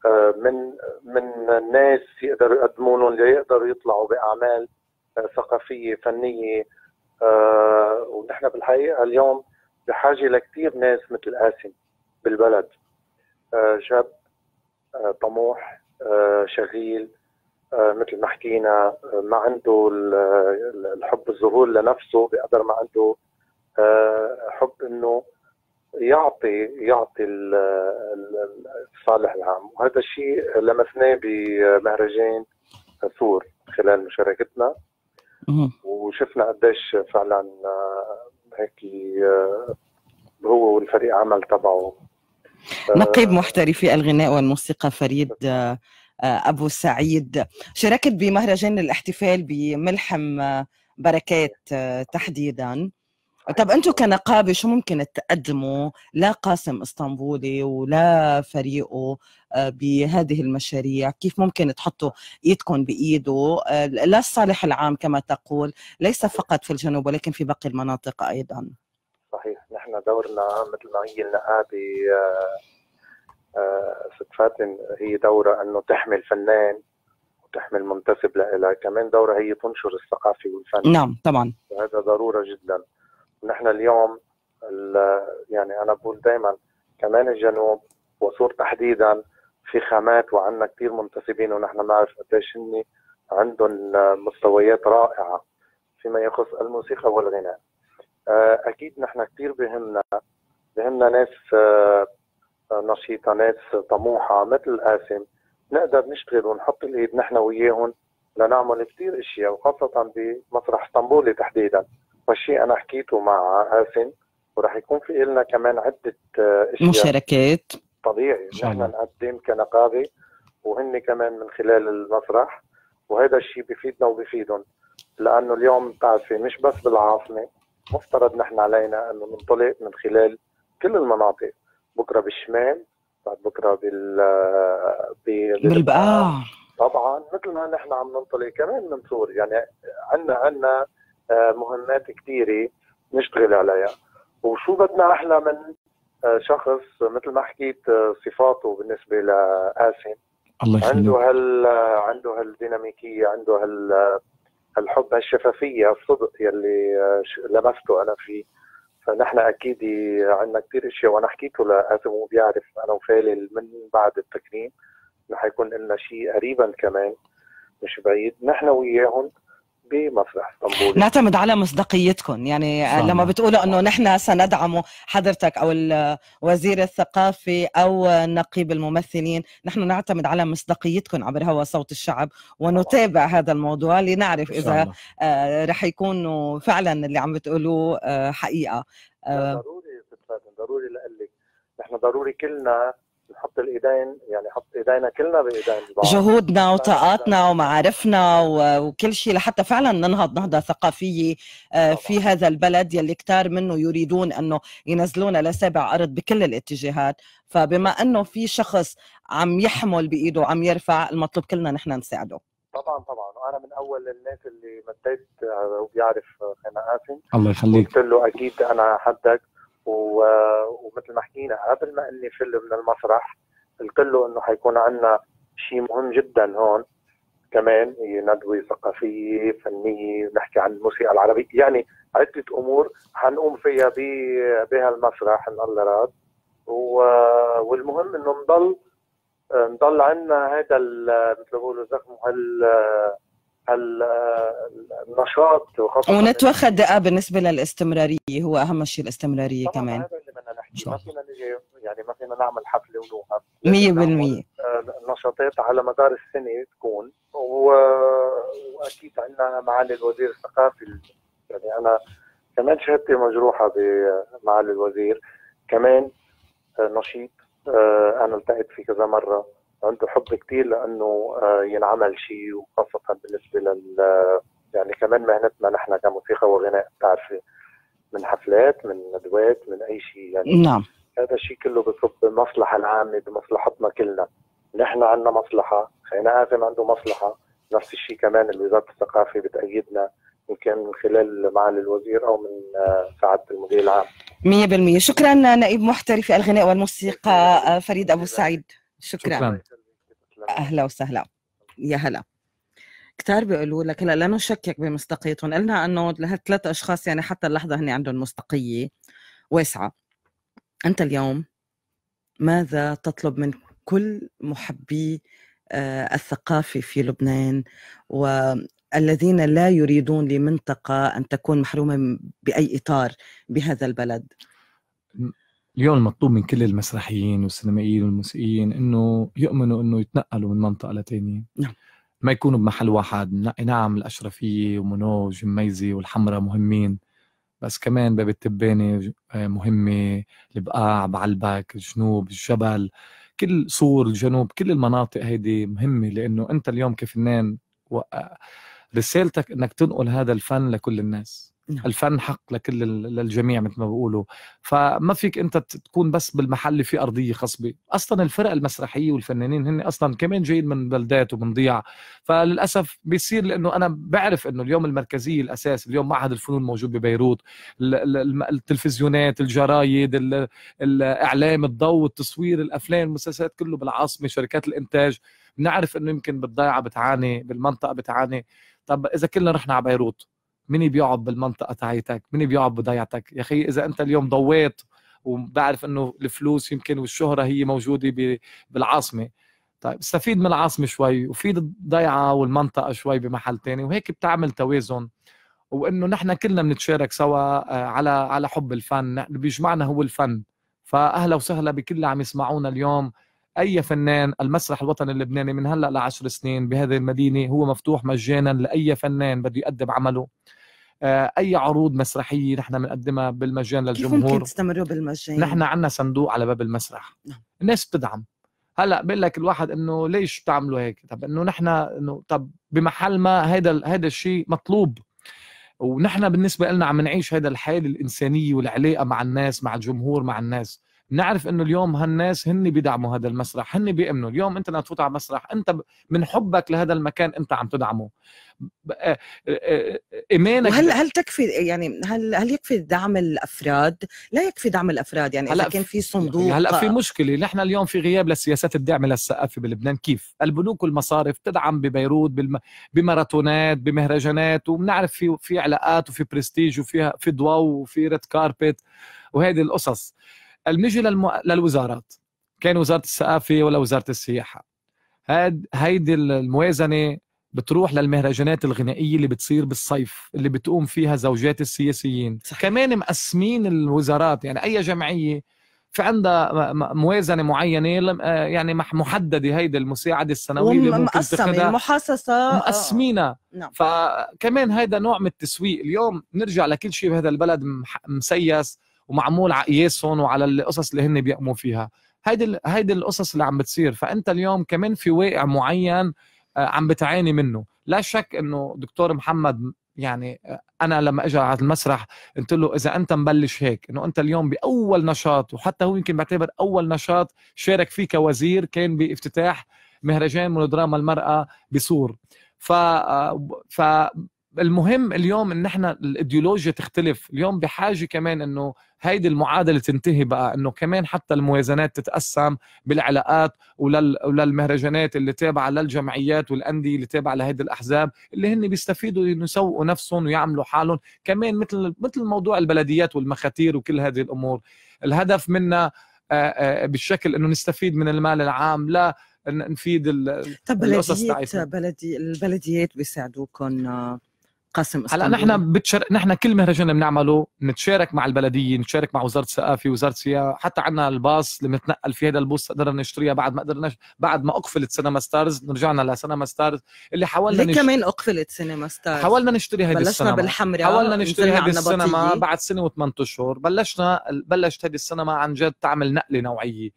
من الناس يقدروا يقدموا لهم ليقدروا يطلعوا بأعمال ثقافية فنية. ونحن بالحقيقة اليوم بحاجة لكثير ناس مثل قاسم بالبلد، شاب طموح شغيل مثل ما حكينا، ما عنده الحب الظهور لنفسه بقدر ما عنده حب انه يعطي الصالح العام. وهذا الشيء لمسناه بمهرجان ثور خلال مشاركتنا، وشفنا قديش فعلا هيك هو والفريق عمل تبعه. نقيب محترفي الغناء والموسيقى فريد أبو سعيد، شاركت بمهرجان الاحتفال بملحم بركات تحديدا. طب أنتم كنقابة شو ممكن تقدموا لقاسم اسطنبولي ولا فريقه بهذه المشاريع؟ كيف ممكن تحطوا إيدكم بإيده للصالح العام كما تقول، ليس فقط في الجنوب ولكن في باقي المناطق أيضا؟ صحيح، نحن دورنا مثل ما هي النقابة ست فاتن هي دورة أنه تحمي الفنان وتحمي المنتسب لها، كمان دورة هي تنشر الثقافة والفن. نعم طبعا، وهذا ضرورة جدا. نحن اليوم يعني أنا بقول دايما كمان الجنوب وصور تحديدا في خامات وعندنا كثير منتسبين، ونحن نعرف قديش هن عندهم مستويات رائعة فيما يخص الموسيقى والغناء. أكيد نحن كثير بهمنا ناس نشيطة، ناس طموحة مثل قاسم، نقدر نشتغل ونحط الإيد نحن وياهم لنعمل كثير أشياء، وخاصة بمسرح اسطنبولي تحديدا. والشيء أنا حكيته مع قاسم، ورح يكون في لنا كمان عدة أشياء مشاركات طبيعي نحن نقدم كنقابة وهن كمان من خلال المسرح. وهذا الشيء بفيدنا وبفيدهم، لأنه اليوم بتعرفي مش بس بالعاصمة، مفترض نحن علينا أنه ننطلق من خلال كل المناطق، بكرة بالشمال، بعد بكرة بالبقاع طبعا، مثل ما نحن عم ننطلق كمان من سوريا. يعني عندنا مهمات كثيرة نشتغل عليها. وشو بدنا أحلى من شخص مثل ما حكيت صفاته بالنسبة لقاسم، عنده هالديناميكية، عنده هالحب، هالشفافية، الصدق يلي لمسته أنا فيه. فنحن أكيد عندنا كثير أشياء، وأنا حكيته لقاسم وبيعرف أنا وفالي من بعد التكريم رح يكون لنا شيء قريبا كمان مش بعيد نحن وياهم بمسرح اسطنبولي. نعتمد على مصداقيتكم، يعني صحيح. لما بتقولوا انه نحن سندعم حضرتك او وزير الثقافه او نقيب الممثلين، نحن نعتمد على مصداقيتكم عبر هوا صوت الشعب، ونتابع هذا الموضوع لنعرف اذا رح يكونوا فعلا اللي عم بتقولوه حقيقه. ضروري ضروري لقلك نحن ضروري كلنا نحط الايدين، يعني نحط ايدينا كلنا بايدين بعض، جهودنا وطاقاتنا ومعارفنا وكل شيء لحتى فعلا ننهض نهضه ثقافيه في هذا البلد يلي كتار منه يريدون انه ينزلونا لسابع ارض بكل الاتجاهات. فبما انه في شخص عم يحمل بايده وعم يرفع، المطلوب كلنا نحن نساعده. طبعا وانا من اول الناس اللي مديت وبيعرف خينا قاسم. الله يخليك. قلت له اكيد انا حدك ومثل ما حكينا قبل ما اني فل من المسرح قلت له انه حيكون عندنا شيء مهم جدا هون كمان، هي ندوه ثقافيه فنيه نحكي عن الموسيقى العربيه، يعني عده امور حنقوم فيها بهالمسرح ان الله راد. والمهم انه نضل عندنا هذا مثل ما بيقولوا زخم النشاط، ونتوخى دقة بالنسبة للاستمرارية، هو أهم شيء الاستمرارية كمان. هذا اللي بدنا نحكي، ما فينا نجي يعني ما فينا نعمل حفلة ونوقف. 100% نشاطات على مدار السنة تكون، وأكيد عندنا معالي الوزير الثقافي، يعني أنا كمان شهادتي مجروحة بمعالي الوزير، كمان نشيط. أنا التقيت فيه كذا مرة، عنده حب كتير لأنه ينعمل شيء، وخاصة بالنسبة يعني كمان مهنتنا نحن كموسيقى وغناء، بتعرفي من حفلات من ندوات من أي شيء، يعني نعم هذا الشيء كله بصب بالمصلحة العامة، بمصلحتنا كلنا. نحن عندنا مصلحة، خينا قاسم عنده مصلحة، نفس الشيء كمان وزارة الثقافة بتأيدنا، يمكن من خلال معالي الوزير أو من سعادة المدير العام. 100%. شكرا نائب محترف الغناء والموسيقى فريد أبو سعيد. شكرا. أهلا وسهلا. يا هلا. كتار بيقولوا لك هلا لا نشكك بمصداقيتهم، قلنا انه لهالثلاث اشخاص يعني حتى اللحظه هن عندهم مصداقيه واسعه. انت اليوم ماذا تطلب من كل محبي الثقافه في لبنان والذين لا يريدون لمنطقه ان تكون محرومه باي اطار بهذا البلد؟ اليوم المطلوب من كل المسرحيين والسينمائيين والموسيقيين انه يؤمنوا انه يتنقلوا من منطقه لتانية. نعم. ما يكونوا بمحل واحد. نعم الأشرفية ومنوج وميزي والحمرة مهمين، بس كمان باب التبانة مهمة، البقاع، بعلبك، الجنوب، الجبل، كل صور الجنوب، كل المناطق هيدي مهمة، لأنه أنت اليوم كفنان رسالتك أنك تنقل هذا الفن لكل الناس. الفن حق للجميع مثل ما بيقولوا، فما فيك انت تكون بس بالمحل اللي فيه ارضيه خصبه. اصلا الفرق المسرحيه والفنانين هن اصلا كمان جايين من بلدات ومن ضيعه، فللاسف بيصير، لانه انا بعرف انه اليوم المركزيه الاساس اليوم معهد الفنون موجود ببيروت، التلفزيونات، الجرايد، الاعلام، الضوء، التصوير، الافلام، المسلسلات، كله بالعاصمه، شركات الانتاج. بنعرف انه يمكن بالضيعه بتعاني، بالمنطقه بتعاني. طب اذا كلنا رحنا على بيروت، مين بيقعد بالمنطقة تاعتك؟ مين بيقعد بضيعتك؟ يا أخي إذا أنت اليوم ضويت وبعرف أنه الفلوس يمكن والشهرة هي موجودة بالعاصمة، طيب استفيد من العاصمة شوي وفيد الضيعة والمنطقة شوي بمحل تاني، وهيك بتعمل توازن. وأنه نحن كلنا بنتشارك سوا على حب الفن، اللي بيجمعنا هو الفن. فأهلا وسهلا بكل اللي عم يسمعونا اليوم. أي فنان، المسرح الوطني اللبناني من هلأ ل10 سنين بهذه المدينة هو مفتوح مجانا لأي فنان بده يقدم عمله. اي عروض مسرحيه نحن بنقدمها بالمجان للجمهور. كيف ممكن تستمروا بالمجان؟ نحن عندنا صندوق على باب المسرح. الناس بتدعم. هلا بقول لك الواحد انه ليش بتعملوا هيك؟ طب انه نحن انه طب بمحل ما هذا الشيء مطلوب، ونحن بالنسبه لنا عم نعيش هذا الحاله الانسانيه والعلاقه مع الناس، مع الجمهور، مع الناس. نعرف انه اليوم هالناس هن بيدعموا هذا المسرح، هن بيأمنوا. اليوم انت لما تفوت على مسرح، انت من حبك لهذا المكان انت عم تدعمه. ايمانك. هل تكفي يعني هل يكفي دعم الافراد؟ لا يكفي دعم الافراد، يعني اذا كان في صندوق. هلا في مشكله، نحن اليوم في غياب للسياسات الداعمه للثقافه بلبنان. كيف البنوك والمصارف تدعم ببيروت بماراثونات، بمهرجانات، وبنعرف في علاقات وفي برستيج وفي ضوء وفي ريد كاربت وهذه القصص. بنيجي للوزارات، كان وزاره الثقافه ولا وزاره السياحه، هيدي الموازنه بتروح للمهرجانات الغنائيه اللي بتصير بالصيف، اللي بتقوم فيها زوجات السياسيين. صح. كمان مقسمين الوزارات، يعني اي جمعيه في عندها موازنه معينه، يعني محدده، هيدي المساعده السنويه اللي ممكن تاخذها، المحاصصه مقسمينها. نعم. فكمان هيدا نوع من التسويق. اليوم نرجع لكل شيء بهذا البلد مسيس ومعمول على قياسهم وعلى القصص اللي هن بيقوموا فيها. هيدي القصص اللي عم بتصير. فانت اليوم كمان في واقع معين عم بتعاني منه. لا شك انه دكتور محمد، يعني انا لما اجى على المسرح قلت له اذا انت مبلش هيك، انه انت اليوم باول نشاط، وحتى هو يمكن بعتبر اول نشاط شارك فيه كوزير، كان بافتتاح مهرجان مونودراما المرأة بصور. المهم اليوم ان احنا الايديولوجيا تختلف. اليوم بحاجه كمان انه هيدي المعادله تنتهي بقى، انه كمان حتى الموازنات تتقسم بالعلاقات وللمهرجانات اللي تابعه للجمعيات والانديه اللي تابعه لهيدي الاحزاب اللي هن بيستفيدوا يسوقوا نفسهم ويعملوا حالهم كمان، مثل موضوع البلديات والمخاتير وكل هذه الامور. الهدف منا بالشكل انه نستفيد من المال العام، لا نفيد القصص تاعتنا. البلديات بيساعدوكم قاسم هلا نحن كل مهرجان بنعمله نتشارك مع البلديه، نتشارك مع وزاره الثقافه، وزاره السياحه، حتى عندنا الباص اللي بنتنقل فيه. هذا البوص قدرنا نشتريها بعد ما قدرناش، بعد ما اقفلت سينما ستارز رجعنا لسينما ستارز اللي حاولنا كمان اقفلت سينما ستارز. حاولنا نشتري هذه السينما، بالحمراء، حاولنا نشتري هذه السينما بعد سنه و8 اشهر بلشت هذه السينما عن جد تعمل نقله نوعيه.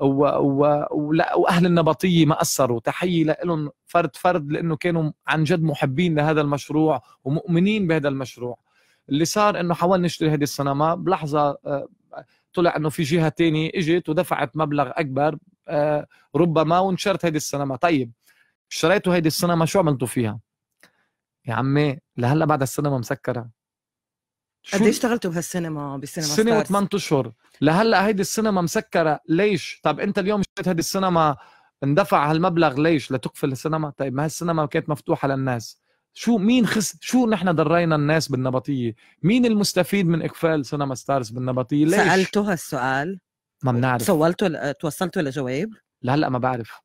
واهل النبطيه ما قصروا، تحيه لهم فرد لانه كانوا عن جد محبين لهذا المشروع ومؤمنين بهذا المشروع. اللي صار انه حاولنا نشتري هذه السينما، بلحظه طلع انه في جهه تانية اجت ودفعت مبلغ اكبر ربما وانشرت هذه السينما. طيب اشتريتوا هذه السينما، شو عملتوا فيها يا عمي؟ لهلا بعد السينما مسكره. قد ايش اشتغلتوا بهالسينما بالسينما سنه و8 اشهر لهلا هيدي السينما مسكره. ليش؟ طب انت اليوم اشتريت هيدي السينما اندفع هالمبلغ، ليش؟ لتقفل السينما؟ طيب ما هالسينما كانت مفتوحه للناس. شو نحن ضرينا الناس بالنبطيه؟ مين المستفيد من اقفال سينما ستارز بالنبطيه؟ ليش؟ سالتوا هالسؤال؟ ما بنعرف. توصلتوا لجواب؟ لهلا ما بعرف.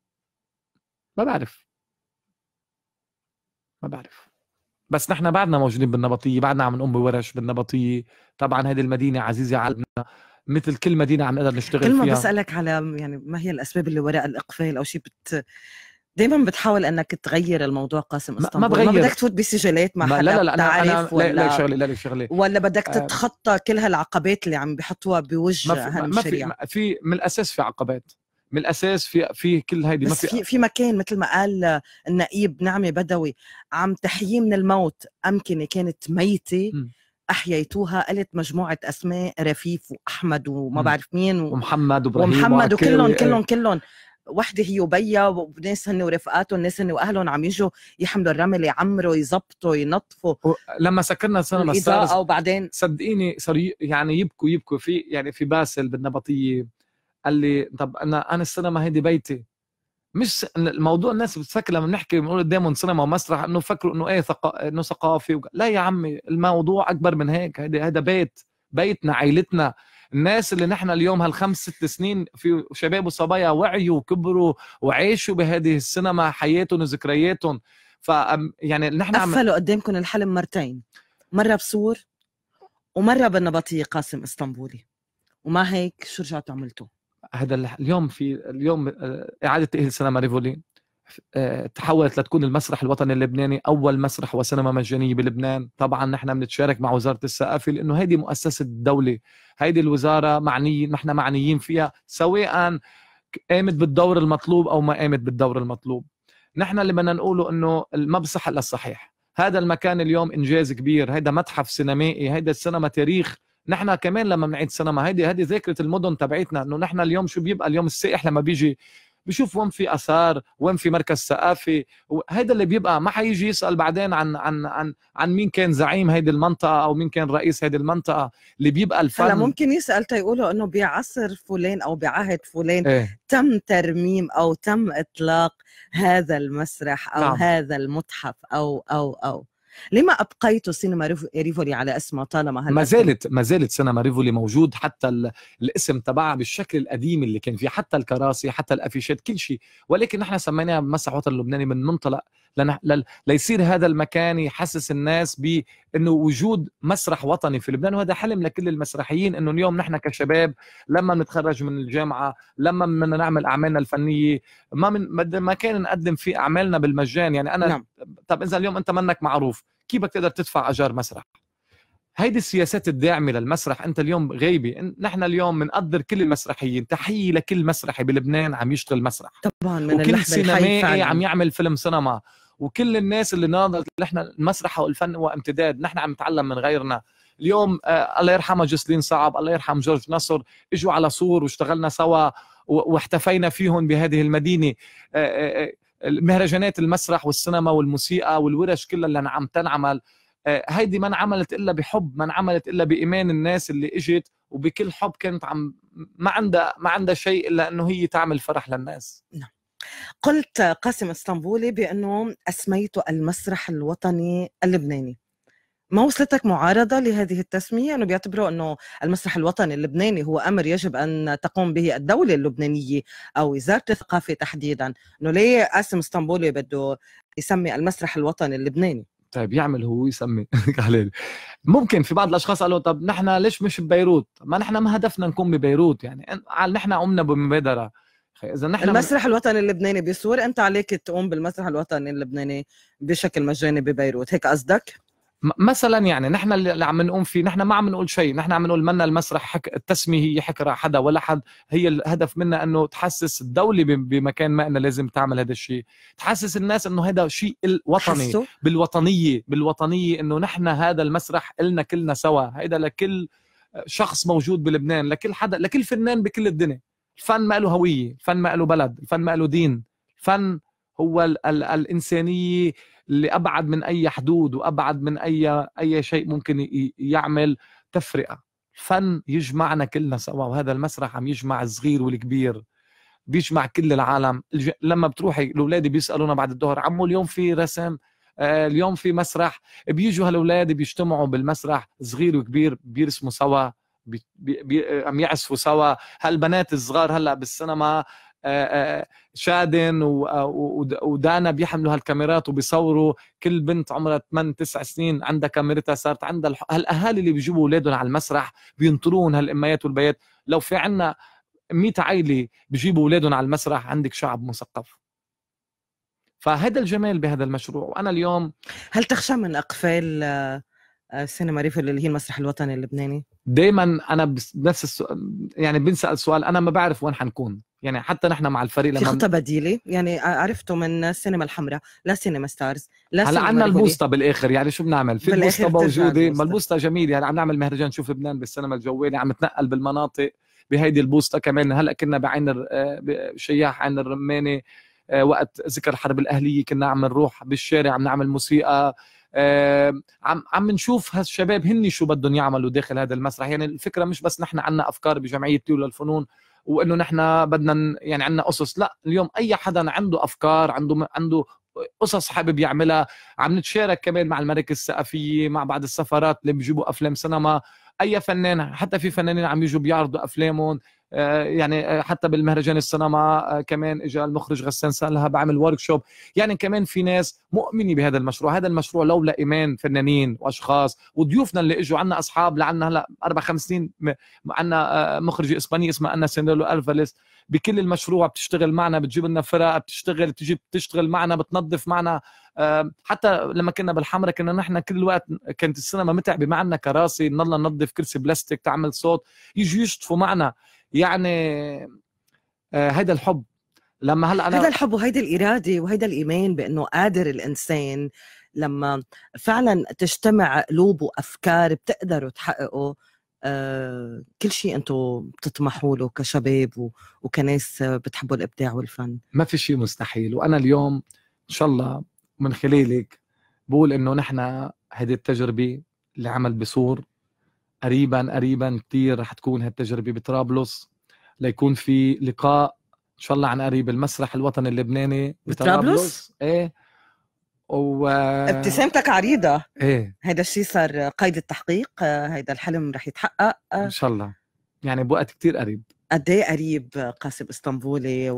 بس نحن بعدنا موجودين بالنبطيه، بعدنا عم نقوم بورش بالنبطيه. طبعا هذه المدينه عزيزه علينا مثل كل مدينه عم نقدر نشتغل فيها. كل ما بسالك على يعني ما هي الاسباب اللي وراء الاقفال او شيء، دايما بتحاول انك تغير الموضوع قاسم اسطنبول. ما بدك تفوت بسجلات مع حدا لا تعرف لا شغلي ولا بدك تتخطى كل هالعقبات اللي عم بيحطوها بوجه هالمشاريع؟ ما في من الاساس في عقبات، من الاساس في كل هيدي. بس في مكان مثل ما قال النقيب نعمة بدوي، عم تحيي من الموت أمكنة كانت ميتة أحييتوها. قالت مجموعة أسماء، رفيف وأحمد وما بعرف مين ومحمد وإبراهيم وكلهم وحده هي وبيا وناس هن ورفقاتهم، الناس هن واهلهم عم يجوا يحملوا الرمل، يعمروا، يزبطوا، ينظفوا. لما سكرنا سينما ستارز وبعدين صدقيني صار يعني يبكوا في باسل بالنبطيه. قال لي طب انا السينما هيدي بيتي. مش الموضوع الناس بتفكر لما بنحكي بنقول قدامهم سينما ومسرح انه فكروا انه ايه انه ثقافي لا يا عمي، الموضوع اكبر من هيك. هذا بيتنا، عائلتنا. الناس اللي نحن اليوم هال5-6 سنين في شباب وصبايا وعيوا وكبروا وعيشوا بهذه السينما حياتهم وذكرياتهم. يعني نحن قفلوا قدامكم الحلم مرتين، مره بصور ومره بالنبطيه قاسم اسطنبولي، وما هيك شو رجعتوا عملتوا؟ هذا اليوم إعادة تأهيل سينما ريفولي تحولت لتكون المسرح الوطني اللبناني أول مسرح وسينما مجانية بلبنان. طبعا نحن بنتشارك مع وزارة الثقافة لأنه هيدي مؤسسة الدولة، هيدي الوزارة نحن معنيين فيها، سواء قامت بالدور المطلوب أو ما قامت بالدور المطلوب. نحن اللي بدنا نقوله أنه ما بصح إلا الصحيح. هذا المكان اليوم إنجاز كبير، هيدا متحف سينمائي، هيدا السينما تاريخ. نحن كمان لما بنعيد سينما هيدي ذاكرة المدن تبعتنا، انه نحن اليوم شو بيبقى اليوم السائح لما بيجي بشوف وين في اثار، وين في مركز ثقافي، وهيدا اللي بيبقى ما حيجي يسال بعدين عن مين كان زعيم هيدي المنطقه او مين كان رئيس هيدي المنطقه. اللي بيبقى الفن هلا ممكن يسال تيقولوا انه بعصر فلان او بعهد فلان تم ترميم او تم اطلاق هذا المسرح او هذا المتحف او لما أبقيتوا سينما ريفولي على اسمها طالما هلا ما زالت سينما ريفولي موجود، حتى الاسم تبعها بالشكل القديم اللي كان فيه، حتى الكراسي، حتى الافيشات، كل شيء. ولكن نحن سميناها مسرح وطن اللبناني من منطلق ليصير هذا المكان يحسس الناس بانه وجود مسرح وطني في لبنان. وهذا حلم لكل المسرحيين، انه اليوم نحن كشباب لما نتخرج من الجامعه، لما بدنا نعمل اعمالنا الفنيه، ما كان نقدم في اعمالنا بالمجان. يعني انا طب اذا اليوم انت منك معروف، كيف بدك تقدر تدفع اجار مسرح؟ هيدي السياسات الداعمه للمسرح انت اليوم غايبه. نحن اليوم بنقدر كل المسرحيين، تحيه لكل مسرحي بلبنان عم يشتغل مسرح طبعا، من وكل سينمائي عم يعمل فيلم سينما، وكل الناس اللي ناضلت. نحن المسرح والفن هو امتداد، نحن عم نتعلم من غيرنا. اليوم الله يرحمها جسلين صعب، الله يرحم جورج نصر، اجوا على صور واشتغلنا سوا واحتفينا فيهم بهذه المدينه. المهرجانات، المسرح والسينما والموسيقى والورش كلها اللي عم تنعمل، هيدي ما انعملت الا بحب، ما انعملت الا بايمان الناس اللي اجت وبكل حب، كانت عم ما عندها شيء الا انه هي تعمل فرح للناس. نعم. قلت قاسم اسطنبولي بانه اسميته المسرح الوطني اللبناني، ما وصلتك معارضة لهذه التسمية؟ أنه بيعتبروا أنه المسرح الوطني اللبناني هو أمر يجب أن تقوم به الدولة اللبنانية أو وزارة الثقافة تحديدا، أنه ليه قاسم اسطنبولي بده يسمي المسرح الوطني اللبناني؟ طيب يعمل هو يسمي. ممكن في بعض الاشخاص قالوا طب نحن ليش مش ببيروت؟ ما نحن ما هدفنا نكون ببيروت، يعني نحن قمنا بمبادره. اذا نحن المسرح الوطني اللبناني بسوريا، انت عليك تقوم بالمسرح الوطني اللبناني بشكل مجاني ببيروت، هيك قصدك؟ مثلا يعني نحن اللي عم نقوم فيه، نحن ما عم نقول شيء، نحن عم نقول منا المسرح التسمية هي حكرة حدا ولا حد، هي الهدف منا انه تحسس الدولة بمكان ما انه لازم تعمل هذا الشيء، تحسس الناس انه هذا شيء الوطني، بالوطنية انه نحن هذا المسرح إلنا كلنا سوا، هذا لكل شخص موجود بلبنان، لكل حدا، لكل فنان بكل الدنيا. الفن ما له هوية، الفن ما له بلد، الفن ما له دين، الفن هو الإنسانية اللي أبعد من أي حدود وأبعد من أي شيء ممكن يعمل تفرقة. الفن يجمعنا كلنا سوا، وهذا المسرح عم يجمع الصغير والكبير، بيجمع كل العالم. لما بتروحي الأولاد بيسألونا بعد الظهر عمو اليوم في رسم، اليوم في مسرح، بيجوا هالأولاد بيجتمعوا بالمسرح، صغير وكبير بيرسموا سوا، عم يعزفوا سوا. هالبنات الصغار هلأ بالسينما شادن ودانا بيحملوا هالكاميرات وبيصوروا، كل بنت عمرها 8-9 سنين عندها كاميرتها، صارت عندها هالاهالي اللي بيجيبوا اولادهم على المسرح بينطرون هالاميات والبيات. لو في عنا 100 عائله بيجيبوا اولادهم على المسرح، عندك شعب مثقف. فهذا الجمال بهذا المشروع. وانا اليوم هل تخشى من اقفال سينما ريفل اللي هي المسرح الوطني اللبناني؟ دائما انا بنفس السؤال، يعني بنسال سؤال، انا ما بعرف وين حنكون، يعني حتى نحن مع الفريق في خطة بديلة، يعني عرفتوا من السينما الحمراء لا سينما ستارز لا هلا عنا البوسطة بالاخر، يعني شو بنعمل في البوسطة موجودة، ما البوسطة جميل، يعني عم نعمل مهرجان شوف لبنان بالسينما الجوالي، عم نتنقل بالمناطق بهيدي البوسطة كمان. هلا كنا بعين شياح عين الرمانة وقت ذكر الحرب الأهلية، كنا عم نروح بالشارع عم نعمل موسيقى، عم نشوف هالشباب هني شو بدهم يعملوا داخل هذا المسرح. يعني الفكرة مش بس نحن عنا أفكار بجمعية ليو للفنون وإنه نحن بدنا يعني عنا قصص، لا، اليوم أي حدا عنده أفكار، عنده قصص حابب يعملها، عم نتشارك كمان مع المراكز الثقافية، مع بعض السفارات اللي بيجيبوا أفلام سينما، أي فنان، حتى في فنانين عم يجوا بيعرضوا أفلامهم، يعني حتى بالمهرجان السينما كمان اجى المخرج غسان سالها بعمل وركشوب. يعني كمان في ناس مؤمنه بهذا المشروع. هذا المشروع لولا ايمان فنانين واشخاص وضيوفنا اللي اجوا، عنا اصحاب لعنا هلا 4-5 سنين عنا مخرجه اسبانيه اسمها انا سينيلو الفاريز بكل المشروع بتشتغل معنا، بتجيب لنا فرق، بتشتغل تجي بتشتغل معنا، بتنظف معنا. حتى لما كنا بالحمرة كنا نحن كل الوقت كانت السينما متعبه، معنا كراسي نضلنا ننظف كرسي بلاستيك تعمل صوت، يجوا يشطفوا معنا. يعني هيدا الحب. لما هلا هذا الحب وهيدا الإرادة وهيدا الإيمان بأنه قادر الإنسان لما فعلا تجتمع قلوب وأفكار بتقدروا تحققوا كل شيء أنتوا بتطمحوا له كشباب وكناس بتحبوا الإبداع والفن. ما في شيء مستحيل. وأنا اليوم إن شاء الله من خلالك بقول إنه نحن هذه التجربة اللي عمل بصور قريبا كتير رح تكون هالتجربة بطرابلس، ليكون في لقاء إن شاء الله عن قريب المسرح الوطني اللبناني بطرابلس. إيه ابتسامتك عريضة. إيه هيدا الشيء صار قيد التحقيق، هيدا الحلم رح يتحقق إن شاء الله، يعني بوقت كتير قريب. قد ايه قريب قاسم اسطنبولي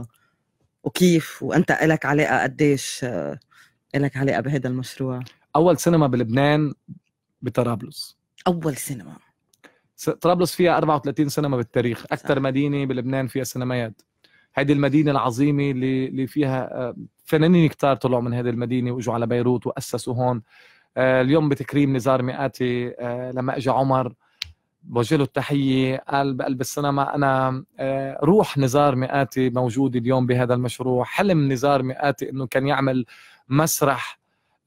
وكيف وأنت إلك علاقة قديش إلك علاقة بهذا المشروع؟ أول سينما بلبنان بطرابلس، أول سينما. طرابلس فيها 34 سينما بالتاريخ، أكثر مدينة بلبنان فيها سينمايات. هذه المدينة العظيمة اللي فيها فنانين كتار طلعوا من هذه المدينة وإجوا على بيروت وأسسوا هون. اليوم بتكريم نزار مئاتي لما إجا عمر بوجه له التحية، قال بقلب السينما أنا روح نزار مئاتي موجود اليوم بهذا المشروع. حلم نزار مئاتي إنه كان يعمل مسرح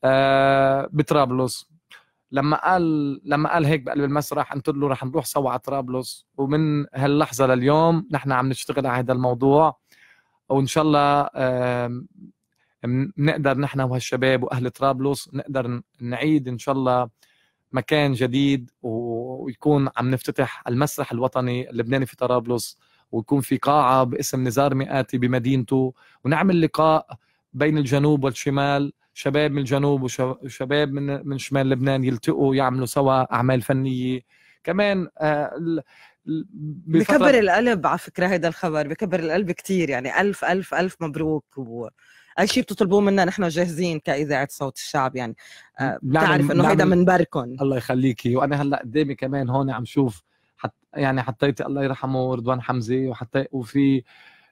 بطرابلس. لما قال هيك بقلب المسرح قلت له رح نروح سوا على طرابلس، ومن هاللحظة لليوم نحن عم نشتغل على هذا الموضوع، وإن شاء الله نقدر نحن وهالشباب وأهل طرابلس نقدر نعيد إن شاء الله مكان جديد، ويكون عم نفتتح المسرح الوطني اللبناني في طرابلس، ويكون في قاعة باسم نزار مئاتي بمدينته، ونعمل لقاء بين الجنوب والشمال، شباب من الجنوب وشباب من شمال لبنان يلتقوا يعملوا سوا أعمال فنية كمان. بكبر القلب على فكرة هيدا الخبر، بكبر القلب كتير يعني. ألف ألف ألف مبروك، أي شيء بتطلبوه منا نحن جاهزين كإذاعة صوت الشعب يعني. بتعرف إنه هيدا من بركن. الله يخليكي. وأنا هلأ قدامي كمان هون عم شوف يعني حطيت الله يرحمه رضوان حمزة، وفي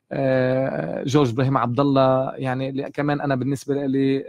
جورج إبراهيم عبد الله، يعني كمان أنا بالنسبة لي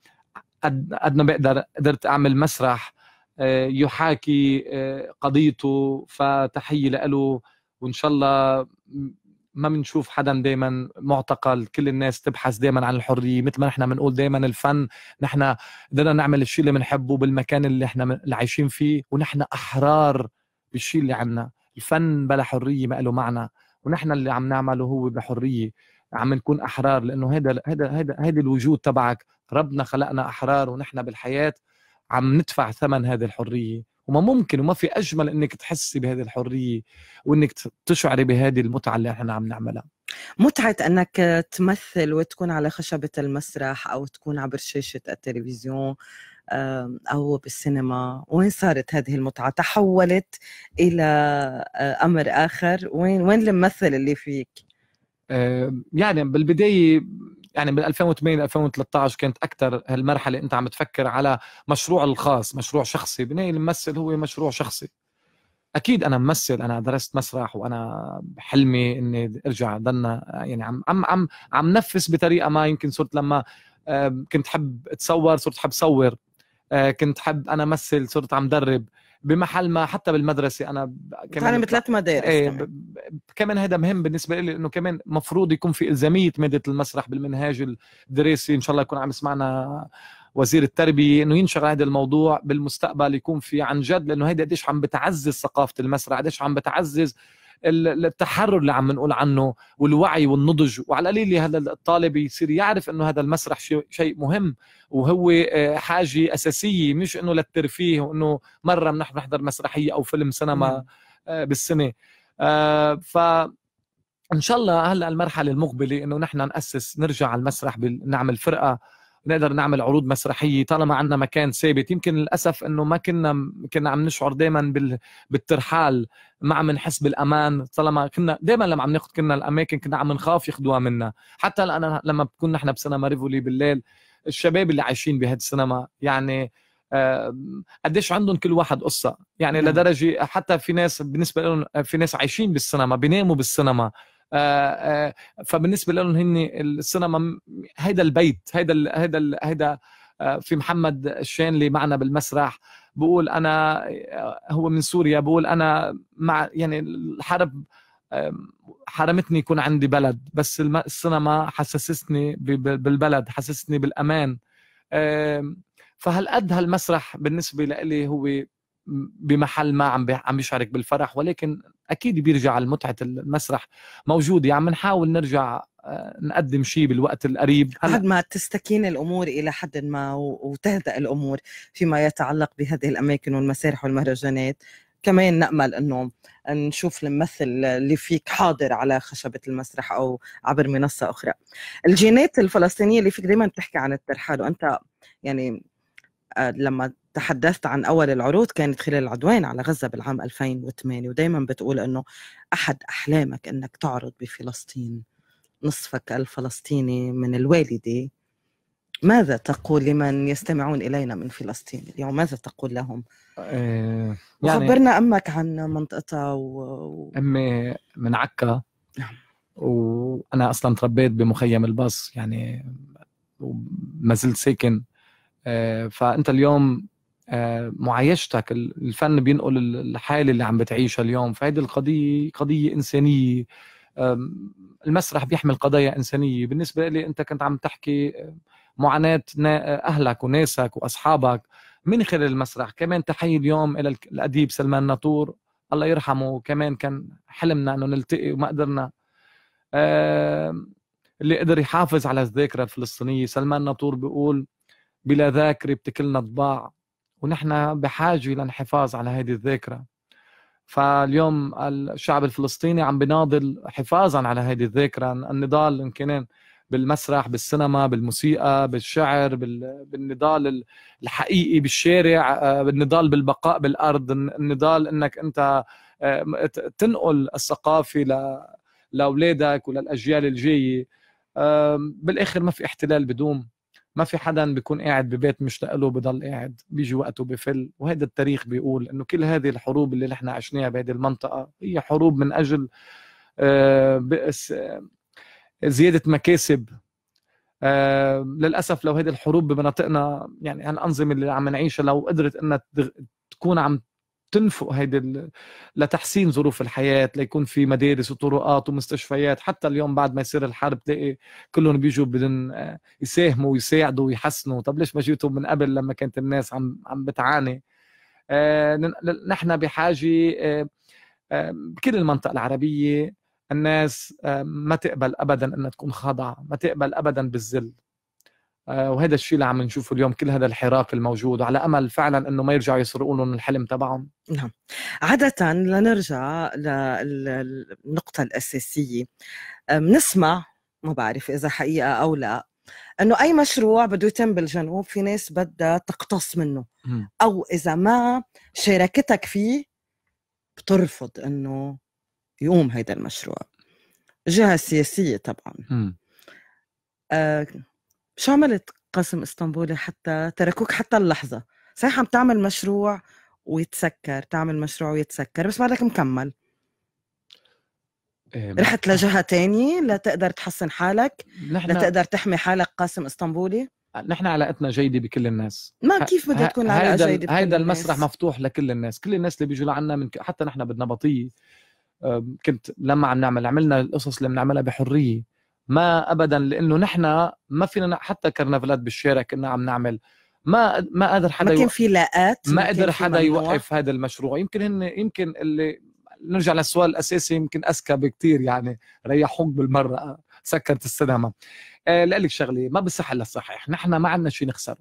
قد ما بقدر قدرت أعمل مسرح يحاكي قضيته، فتحية له. وإن شاء الله ما بنشوف حدا دايما معتقل، كل الناس تبحث دايما عن الحرية. مثل ما نحن بنقول دايما الفن، نحن قدرنا نعمل الشيء اللي بنحبه بالمكان اللي احنا اللي عايشين فيه، ونحن أحرار بالشيء اللي عنا. الفن بلا حرية ما له معنى، ونحن اللي عم نعمله هو بحرية، عم نكون أحرار، لأنه هذا الوجود تبعك. ربنا خلقنا أحرار، ونحن بالحياة عم ندفع ثمن هذه الحرية. وما ممكن وما في أجمل إنك تحسي بهذه الحرية، وإنك تشعري بهذه المتعة اللي احنا عم نعملها. متعة أنك تمثل وتكون على خشبة المسرح، أو تكون عبر شاشة التلفزيون، أو بالسينما. وين صارت هذه المتعة؟ تحولت إلى أمر آخر؟ وين الممثل اللي فيك؟ يعني بالبداية، يعني بال 2008 2013 كانت أكتر هالمرحلة أنت عم تفكر على مشروع الخاص، مشروع شخصي. بناء الممثل هو مشروع شخصي. أكيد أنا ممثل، أنا درست مسرح، وأنا حلمي إني أرجع ضلنا يعني عم نفس بطريقة ما. يمكن صرت لما كنت حب أتصور صرت حب صور، كنت حب أنا مثل صرت عم درب بمحل ما. حتى بالمدرسة أنا كمان بثلاث مدارس كمان هذا مهم بالنسبة لي، إنه كمان مفروض يكون في إلزامية مادة المسرح بالمنهاج الدراسي. إن شاء الله يكون عم يسمعنا وزير التربية، إنه ينشغل هذا الموضوع بالمستقبل، يكون في عن جد، لأنه هيدا قديش عم بتعزز ثقافة المسرح، قديش عم بتعزز التحرر اللي عم نقول عنه، والوعي والنضج. وعلى القليل هذا الطالب يصير يعرف انه هذا المسرح شيء مهم، وهو حاجة أساسية، مش انه للترفيه، وانه مرة بنحن نحضر مسرحية او فيلم سينما بالسنة. فإن شاء الله هلا المرحلة المقبلة انه نحن نأسس، نرجع على المسرح، نعمل فرقة، نقدر نعمل عروض مسرحية طالما عندنا مكان ثابت. يمكن للأسف أنه ما كنا عم نشعر دايما بالترحال، ما عم نحس بالأمان. طالما كنا دايما لما عم ناخد كنا الأماكن كنا عم نخاف ياخدوها منا. حتى أنا لما بكون نحن بسينما ريفولي بالليل، الشباب اللي عايشين بهذه السينما يعني قديش عندهم كل واحد قصة يعني. لدرجة حتى في ناس بالنسبة لهم، في ناس عايشين بالسينما، بيناموا بالسينما. فبالنسبه لهم هن السينما هيدا البيت، هيدا في محمد الشانلي معنا بالمسرح بقول انا، هو من سوريا، بقول انا مع يعني الحرب حرمتني يكون عندي بلد، بس السينما حسستني بالبلد، حسستني بالامان. فهالقد هالمسرح بالنسبه لي هو بمحل ما عم بيشارك بالفرح، ولكن اكيد بيرجع المتعه المسرح موجوده. عم نحاول نرجع نقدم شيء بالوقت القريب بعد ما تستكين الامور الى حد ما وتهدأ الامور فيما يتعلق بهذه الاماكن والمسارح والمهرجانات. كمان نأمل انه نشوف الممثل اللي فيك حاضر على خشبة المسرح او عبر منصة اخرى. الجينات الفلسطينية اللي فيك دائما بتحكي عن الترحال، وانت يعني لما تحدثت عن أول العروض كانت خلال العدوان على غزة بالعام 2008، ودايما بتقول أنه أحد أحلامك أنك تعرض بفلسطين، نصفك الفلسطيني من الوالدة. ماذا تقول لمن يستمعون إلينا من فلسطين اليوم؟ ماذا تقول لهم؟ يعني وخبرنا أمك عن منطقتها أمي من عكا، وأنا أصلا تربيت بمخيم الباص يعني، وما زلت ساكن. فأنت اليوم معايشتك الفن بينقل الحالة اللي عم بتعيشها اليوم. فهذه القضية قضية إنسانية، المسرح بيحمل قضايا إنسانية. بالنسبة لي أنت كنت عم تحكي معاناة أهلك وناسك وأصحابك من خلال المسرح. كمان تحية اليوم إلى الأديب سلمان ناطور الله يرحمه، كمان كان حلمنا أنه نلتقي وما قدرنا. اللي قدر يحافظ على الذاكرة الفلسطينية. سلمان ناطور بيقول بلا ذاكرة بتكلنا طباع، ونحن بحاجة للحفاظ على هذه الذاكرة. فاليوم الشعب الفلسطيني عم بناضل حفاظا على هذه الذاكرة. النضال إن كان بالمسرح، بالسينما، بالموسيقى، بالشعر، بالنضال الحقيقي بالشارع، بالنضال بالبقاء بالأرض، النضال إنك أنت تنقل الثقافة لأولادك وللأجيال الجاية. بالآخر ما في احتلال بدوم، ما في حدا بيكون قاعد ببيت مشتاق له بضل قاعد، بيجي وقته بفل. وهذا التاريخ بيقول انه كل هذه الحروب اللي نحن عشناها بهذه المنطقة هي حروب من اجل زيادة مكاسب. للأسف لو هذه الحروب بمناطقنا، يعني الأنظمة اللي عم نعيشها لو قدرت انها تكون عم تنفق هيدي لتحسين ظروف الحياة، ليكون في مدارس وطرقات ومستشفيات. حتى اليوم بعد ما يصير الحرب تلاقي كلهم بيجوا بدهم يساهموا ويساعدوا ويحسنوا. طب ليش ما جيتوا من قبل لما كانت الناس عم بتعاني؟ نحن بحاجة بكل المنطقة العربية الناس ما تقبل أبدا أنها تكون خاضعة، ما تقبل أبدا بالذل. وهذا الشيء اللي عم نشوفه اليوم، كل هذا الحراك الموجود، على أمل فعلا أنه ما يرجعوا يسرقوا لهم الحلم تبعهم. نعم. عادة لنرجع للنقطة الأساسية، بنسمع، ما بعرف إذا حقيقة أو لا، أنه أي مشروع بده يتم بالجنوب في ناس بدها تقتص منه، أو إذا ما شاركتك فيه بترفض أنه يقوم هيدا المشروع. الجهة السياسية طبعا. شو عملت قاسم اسطنبولي حتى تركوك حتى اللحظة؟ صحيح عم تعمل مشروع ويتسكر، تعمل مشروع ويتسكر، بس بعدك مكمل. رحت لجهة تانية لا تقدر تحسن حالك، لا تقدر تحمي حالك قاسم اسطنبولي؟ نحن علاقتنا جيدة بكل الناس. ما كيف بدها تكون علاقة جيدة بكل الناس؟ هيدا المسرح مفتوح لكل الناس، كل الناس اللي بيجوا لعنا حتى نحن بالنبطية. كنت لما عملنا القصص اللي بنعملها بحرية، ما ابدا، لانه نحن ما فينا حتى كرنفالات بالشارع كنا عم نعمل، ما قادر حدا ما كان في لاءات، ما قدر حدا يوقف هذا المشروع. يمكن اللي نرجع للسؤال الاساسي، يمكن اذكى بكتير، يعني ريحوك بالمره، سكرت السينما. لك شغله ما بصح الا الصحيح، نحن ما عندنا شيء نخسره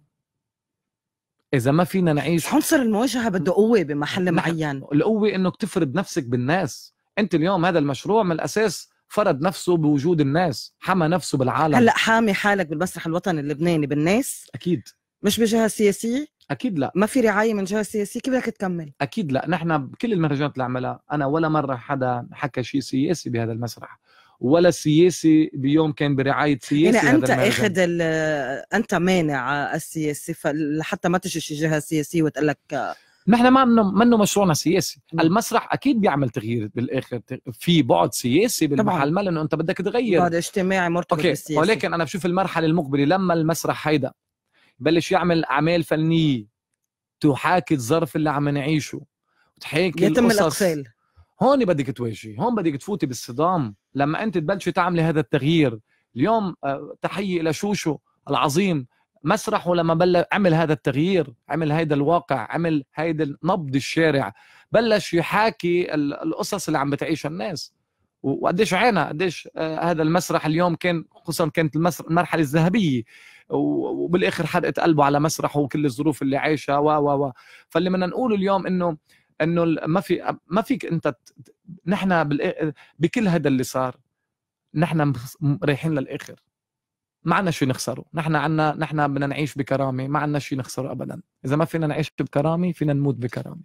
اذا ما فينا نعيش. عنصر المواجهه بده قوه بمحل معين. القوه انك تفرض نفسك بالناس. انت اليوم هذا المشروع من الاساس فرض نفسه بوجود الناس، حمى نفسه بالعالم. هلا حامي حالك بالمسرح الوطني اللبناني بالناس؟ اكيد. مش بجهه سياسيه؟ اكيد لا. ما في رعايه من جهه سياسيه، كيف بدك تكمل؟ اكيد لا. نحن بكل المهرجانات اللي عملها انا ولا مره حدا حكى شيء سياسي بهذا المسرح، ولا سياسي بيوم كان برعايه سياسي. يعني انت اخذ انت مانع السياسي، لحتى ما تجي شي جهه سياسيه وتقول لك نحن منه مشروعنا سياسي. المسرح اكيد بيعمل تغيير بالاخر، في بعد سياسي بالمحل، ما لانه انت بدك تغير بعد اجتماعي مرتبط بالسياسي. ولكن انا بشوف المرحله المقبله لما المسرح هيدا بلش يعمل اعمال فنيه تحاكي الظرف اللي عم نعيشه وتحاكي يتم الاقفال، هون بدك تواجهي، هون بدك تفوتي بالصدام. لما انت تبلشي تعملي هذا التغيير اليوم، تحيه لشوشو العظيم، مسرحه لما عمل هذا التغيير، عمل هيدا الواقع، عمل هيدا نبض الشارع، بلش يحاكي القصص اللي عم بتعيشها الناس. وقديش عانى، قديش هذا المسرح اليوم كان، خصوصا كانت المرحله الذهبيه، وبالاخر حرقت قلبه على مسرحه وكل الظروف اللي عايشها فاللي بدنا نقوله اليوم انه ما فيك انت. نحن بكل هذا اللي صار نحن رايحين للاخر، ما عنا شيء نخسره. نحن بدنا نعيش بكرامه، ما عنا شيء نخسره ابدا. اذا ما فينا نعيش بكرامه فينا نموت بكرامه.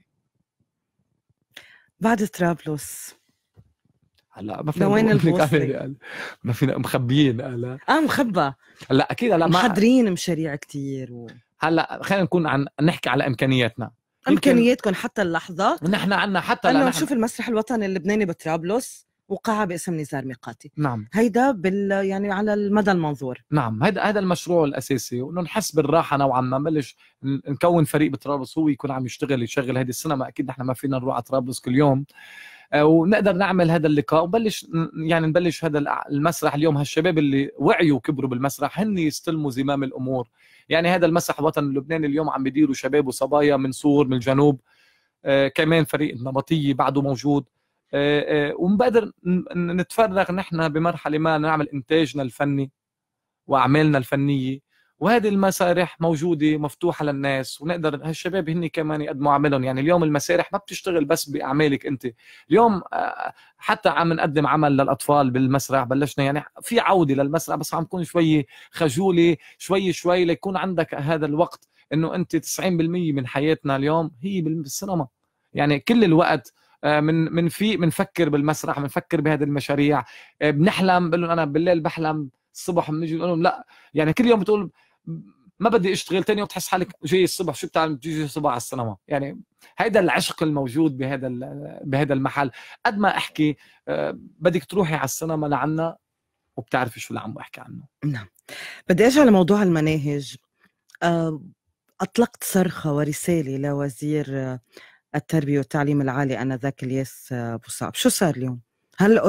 بعد طرابلس هلا ما فينا وين البوصله؟ ما فينا مخبيين. هلا مخبى. هلا اكيد هلا محضرين مشاريع كتير هلا خلينا نكون نحكي على امكانياتنا. امكانياتكم حتى اللحظه نحن عندنا حتى انه نشوف المسرح الوطني اللبناني بطرابلس وقاعة باسم نزار ميقاتي. نعم. هيدا يعني على المدى المنظور. نعم. هذا المشروع الاساسي، وانه نحس بالراحه نوعا ما. نبلش نكون فريق بطرابلس هو يكون عم يشغل هذه السينما. اكيد نحن ما فينا نروح على طرابلس كل يوم، ونقدر نعمل هذا اللقاء وبلش نبلش هذا المسرح اليوم. هالشباب اللي وعيوا وكبروا بالمسرح هن يستلموا زمام الامور. يعني هذا المسرح الوطني اللبناني اليوم عم بيديروا شباب وصبايا من صور، من الجنوب. كمان فريق النبطيه بعده موجود. ونقدر نتفرغ نحن بمرحله ما نعمل انتاجنا الفني واعمالنا الفنيه، وهذه المسارح موجوده مفتوحه للناس، ونقدر هالشباب هن كمان يقدموا اعمالهم. يعني اليوم المسارح ما بتشتغل بس باعمالك انت، اليوم حتى عم نقدم عمل للاطفال بالمسرح، بلشنا يعني في عوده للمسرح، بس عم تكون شوي خجوله شوي ليكون عندك هذا الوقت، انه انت 90% من حياتنا اليوم هي بالسينما. يعني كل الوقت منفكر بالمسرح، منفكر بهذه المشاريع، بنحلم. بقول لهم انا بالليل بحلم، الصبح بنجي نقول لهم لا، يعني كل يوم بتقول ما بدي اشتغل، ثاني يوم تحس حالك جاي الصبح شو بتعمل؟ بتيجي الصبح على السينما. يعني هيدا العشق الموجود بهذا المحل. قد ما احكي بدك تروحي على السينما لعنا وبتعرفي شو اللي عم بحكي عنه. نعم. بدي ارجع لموضوع المناهج. اطلقت صرخه ورساله لوزير التربيه والتعليم العالي انذاك الياس بوصعب. شو صار اليوم؟ هل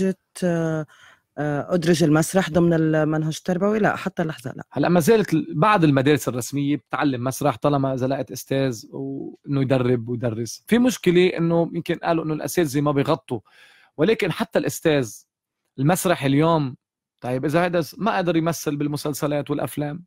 أدرج المسرح ضمن المنهج التربوي؟ لا، حتى اللحظة لا. هلا ما زالت بعض المدارس الرسمية بتعلم مسرح طالما إذا لقت أستاذ وإنه يدرب ويدرس. في مشكلة إنه يمكن قالوا إنه الأساتذة ما بيغطوا، ولكن حتى الأستاذ المسرح اليوم، طيب إذا هذا ما قدر يمثل بالمسلسلات والأفلام،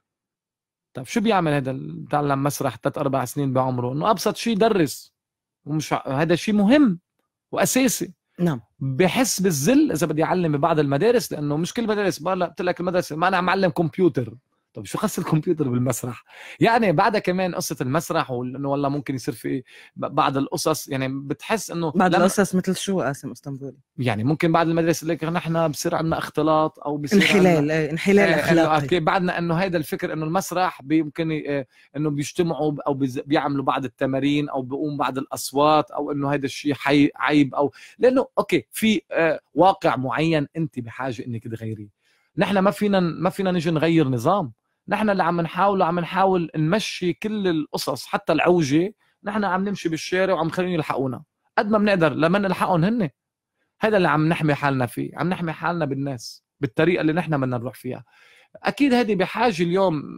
طيب شو بيعمل هذا؟ تعلم مسرح 3-4 سنين بعمره، إنه أبسط شيء يدرس، ومش هذا شيء مهم وأساسي. نعم. بحس بالذل اذا بدي اعلم ببعض المدارس، لانه مش كل المدارس. قلت لك المدرسه ما انا معلم كمبيوتر، طب شو خص الكمبيوتر بالمسرح؟ يعني بعدها كمان قصه المسرح، وانه والله ممكن يصير في بعض القصص، يعني بتحس انه بعض القصص مثل شو قاسم اسطنبولي؟ يعني ممكن بعض المدارس اللي نحن بصير عندنا اختلاط او بصير انحلال اخلاقي. بعدنا انه هذا الفكر انه المسرح ممكن انه بيجتمعوا او بيعملوا بعض التمارين او بيقوم بعض الاصوات، او انه هذا الشيء عيب، او لانه اوكي في واقع معين انت بحاجه انك تغيريه. نحن ما فينا نجي نغير نظام. نحن اللي عم نحاول نمشي كل القصص، حتى العوجه نحن عم نمشي بالشارع وعم نخليهم يلحقونا قد ما بنقدر لما نلحقهم هن. هذا اللي عم نحمي حالنا فيه، عم نحمي حالنا بالناس بالطريقه اللي نحن بدنا نروح فيها. اكيد هذه بحاجه اليوم،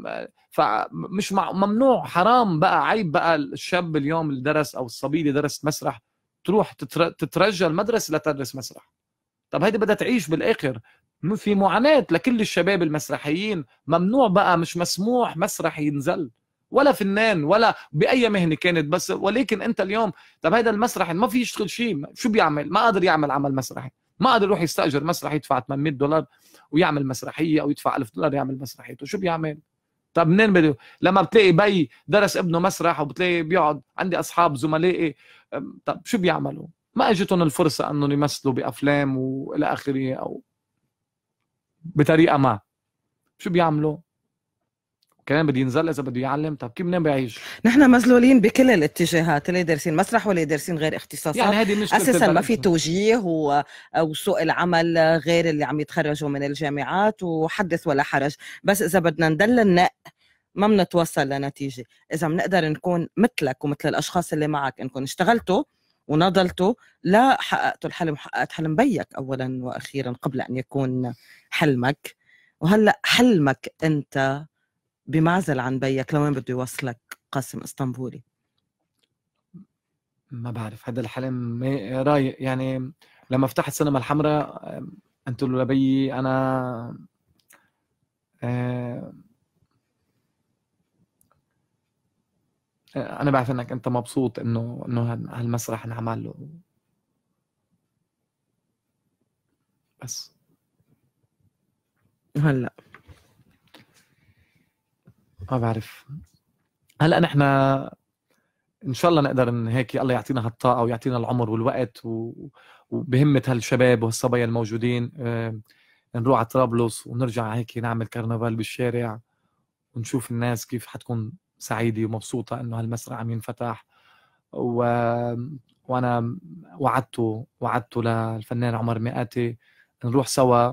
فمش ممنوع، حرام بقى، عيب بقى الشاب اليوم اللي درس او الصبيه اللي درست مسرح تروح تترجى المدرسه لتدرس مسرح. طب هيدي بدها تعيش بالاخر في معاناة لكل الشباب المسرحيين. ممنوع بقى، مش مسموح مسرح ينزل ولا فنان ولا بأي مهنة كانت، بس ولكن أنت اليوم طب هذا المسرح ما في يشتغل شيء، شو بيعمل؟ ما قادر يعمل عمل مسرحي، ما قادر يروح يستأجر مسرح يدفع $800 ويعمل مسرحية، أو يدفع $1000 يعمل مسرحيته. شو بيعمل؟ طب منين بده؟ لما بتلاقي بي درس ابنه مسرح وبتلاقي بيقعد عندي أصحاب زملائي، طب شو بيعملوا؟ ما اجتهم الفرصة أنهم يمثلوا بأفلام وإلى آخره أو بطريقه ما. شو بيعملوا؟ كمان بده ينزل اذا بده يعلم. طب كيف منين بيعيش؟ نحن مزلولين بكل الاتجاهات، اللي دارسين مسرح واللي دارسين غير اختصاصات. يعني هذه مشكله اساسا ما في توجيه وسوق العمل غير اللي عم يتخرجوا من الجامعات، وحدث ولا حرج. بس اذا بدنا ندل النق ما بنتوصل لنتيجه. اذا بنقدر نكون مثلك ومثل الاشخاص اللي معك، انكم اشتغلتوا ونضلتوا، لا حققتوا الحلم، حققت حلم بيك اولا واخيرا قبل ان يكون حلمك. وهلا حلمك انت بمعزل عن بيك، لوين بده يوصلك قاسم اسطنبولي؟ ما بعرف، هذا الحلم رايق. يعني لما فتحت السينما الحمراء قلت له لبيي انا انا بعرف انك انت مبسوط انه هالمسرح انعمل له، بس هلا ما بعرف. هلا نحن ان شاء الله نقدر هيك الله يعطينا هالطاقه ويعطينا العمر والوقت وبهمه هالشباب وهالصبايا الموجودين نروح على طرابلس ونرجع هيك نعمل كرنفال بالشارع ونشوف الناس كيف حتكون سعيده ومبسوطه انه هالمسرح عم ينفتح. وانا وعدته للفنان عمر مئاتي نروح سوا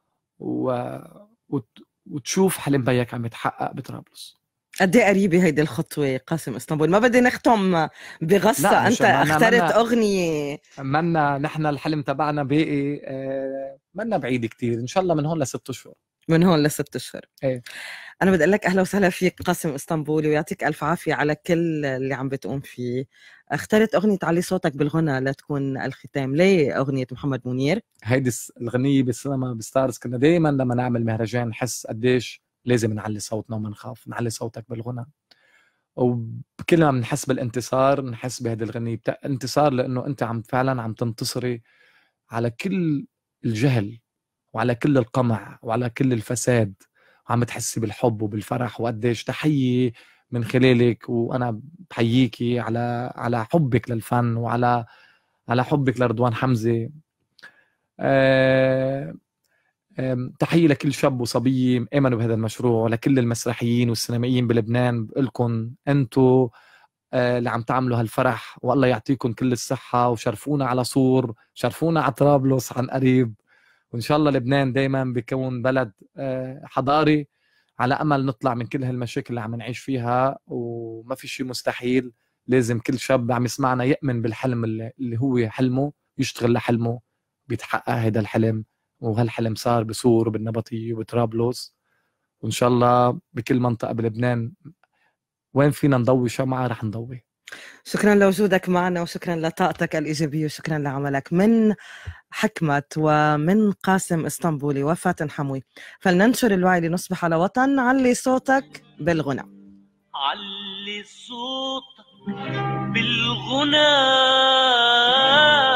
وتشوف حلم بيك عم يتحقق بطرابلس. قد ايه قريبه هيدي الخطوه قاسم اسطنبول؟ ما بدي نختم بغصه، انت اخترت اغنيه منا نحن الحلم تبعنا باقي، منا بعيد كتير، ان شاء الله من هون ل6 اشهر. من هون ل6 أشهر. ايه. أنا بدي أقول لك أهلا وسهلا فيك قاسم اسطنبولي، ويعطيك ألف عافية على كل اللي عم بتقوم فيه. اخترت أغنية علي صوتك بالغنى لتكون الختام، ليه أغنية محمد منير؟ هيدي الغنية بالسينما بستارز كنا دايما لما نعمل مهرجان نحس قديش لازم نعلي صوتنا وما نخاف نعلي صوتك بالغنى، وبكل ما بنحس بالانتصار نحس بهذه الغنية انتصار، لأنه أنت فعلا عم تنتصري على كل الجهل وعلى كل القمع وعلى كل الفساد، وعم تحسي بالحب وبالفرح، وقديش تحية من خلالك، وأنا بحييكي على حبك للفن وعلى حبك لرضوان حمزة. تحية لكل شاب وصبية آمنوا بهذا المشروع، ولكل المسرحيين والسينمائيين بلبنان. بقولكم أنتوا اللي عم تعملوا هالفرح، والله يعطيكم كل الصحة، وشرفونا على صور، شرفونا على طرابلس عن قريب، وإن شاء الله لبنان دايما بيكون بلد حضاري، على أمل نطلع من كل هالمشاكل اللي عم نعيش فيها، وما في شيء مستحيل. لازم كل شاب عم يسمعنا يؤمن بالحلم اللي هو حلمه، يشتغل لحلمه، بيتحقق هذا الحلم، وهالحلم صار بصور وبالنبطية وبطرابلس، وإن شاء الله بكل منطقة بلبنان وين فينا نضوي شمعة رح نضوي. شكرا لوجودك معنا، وشكرا لطاقتك الإيجابية، وشكرا لعملك. من حكمة ومن قاسم اسطنبولي وفاتن حموي، فلننشر الوعي لنصبح على وطن. علي صوتك بالغنى. علي صوتك بالغنى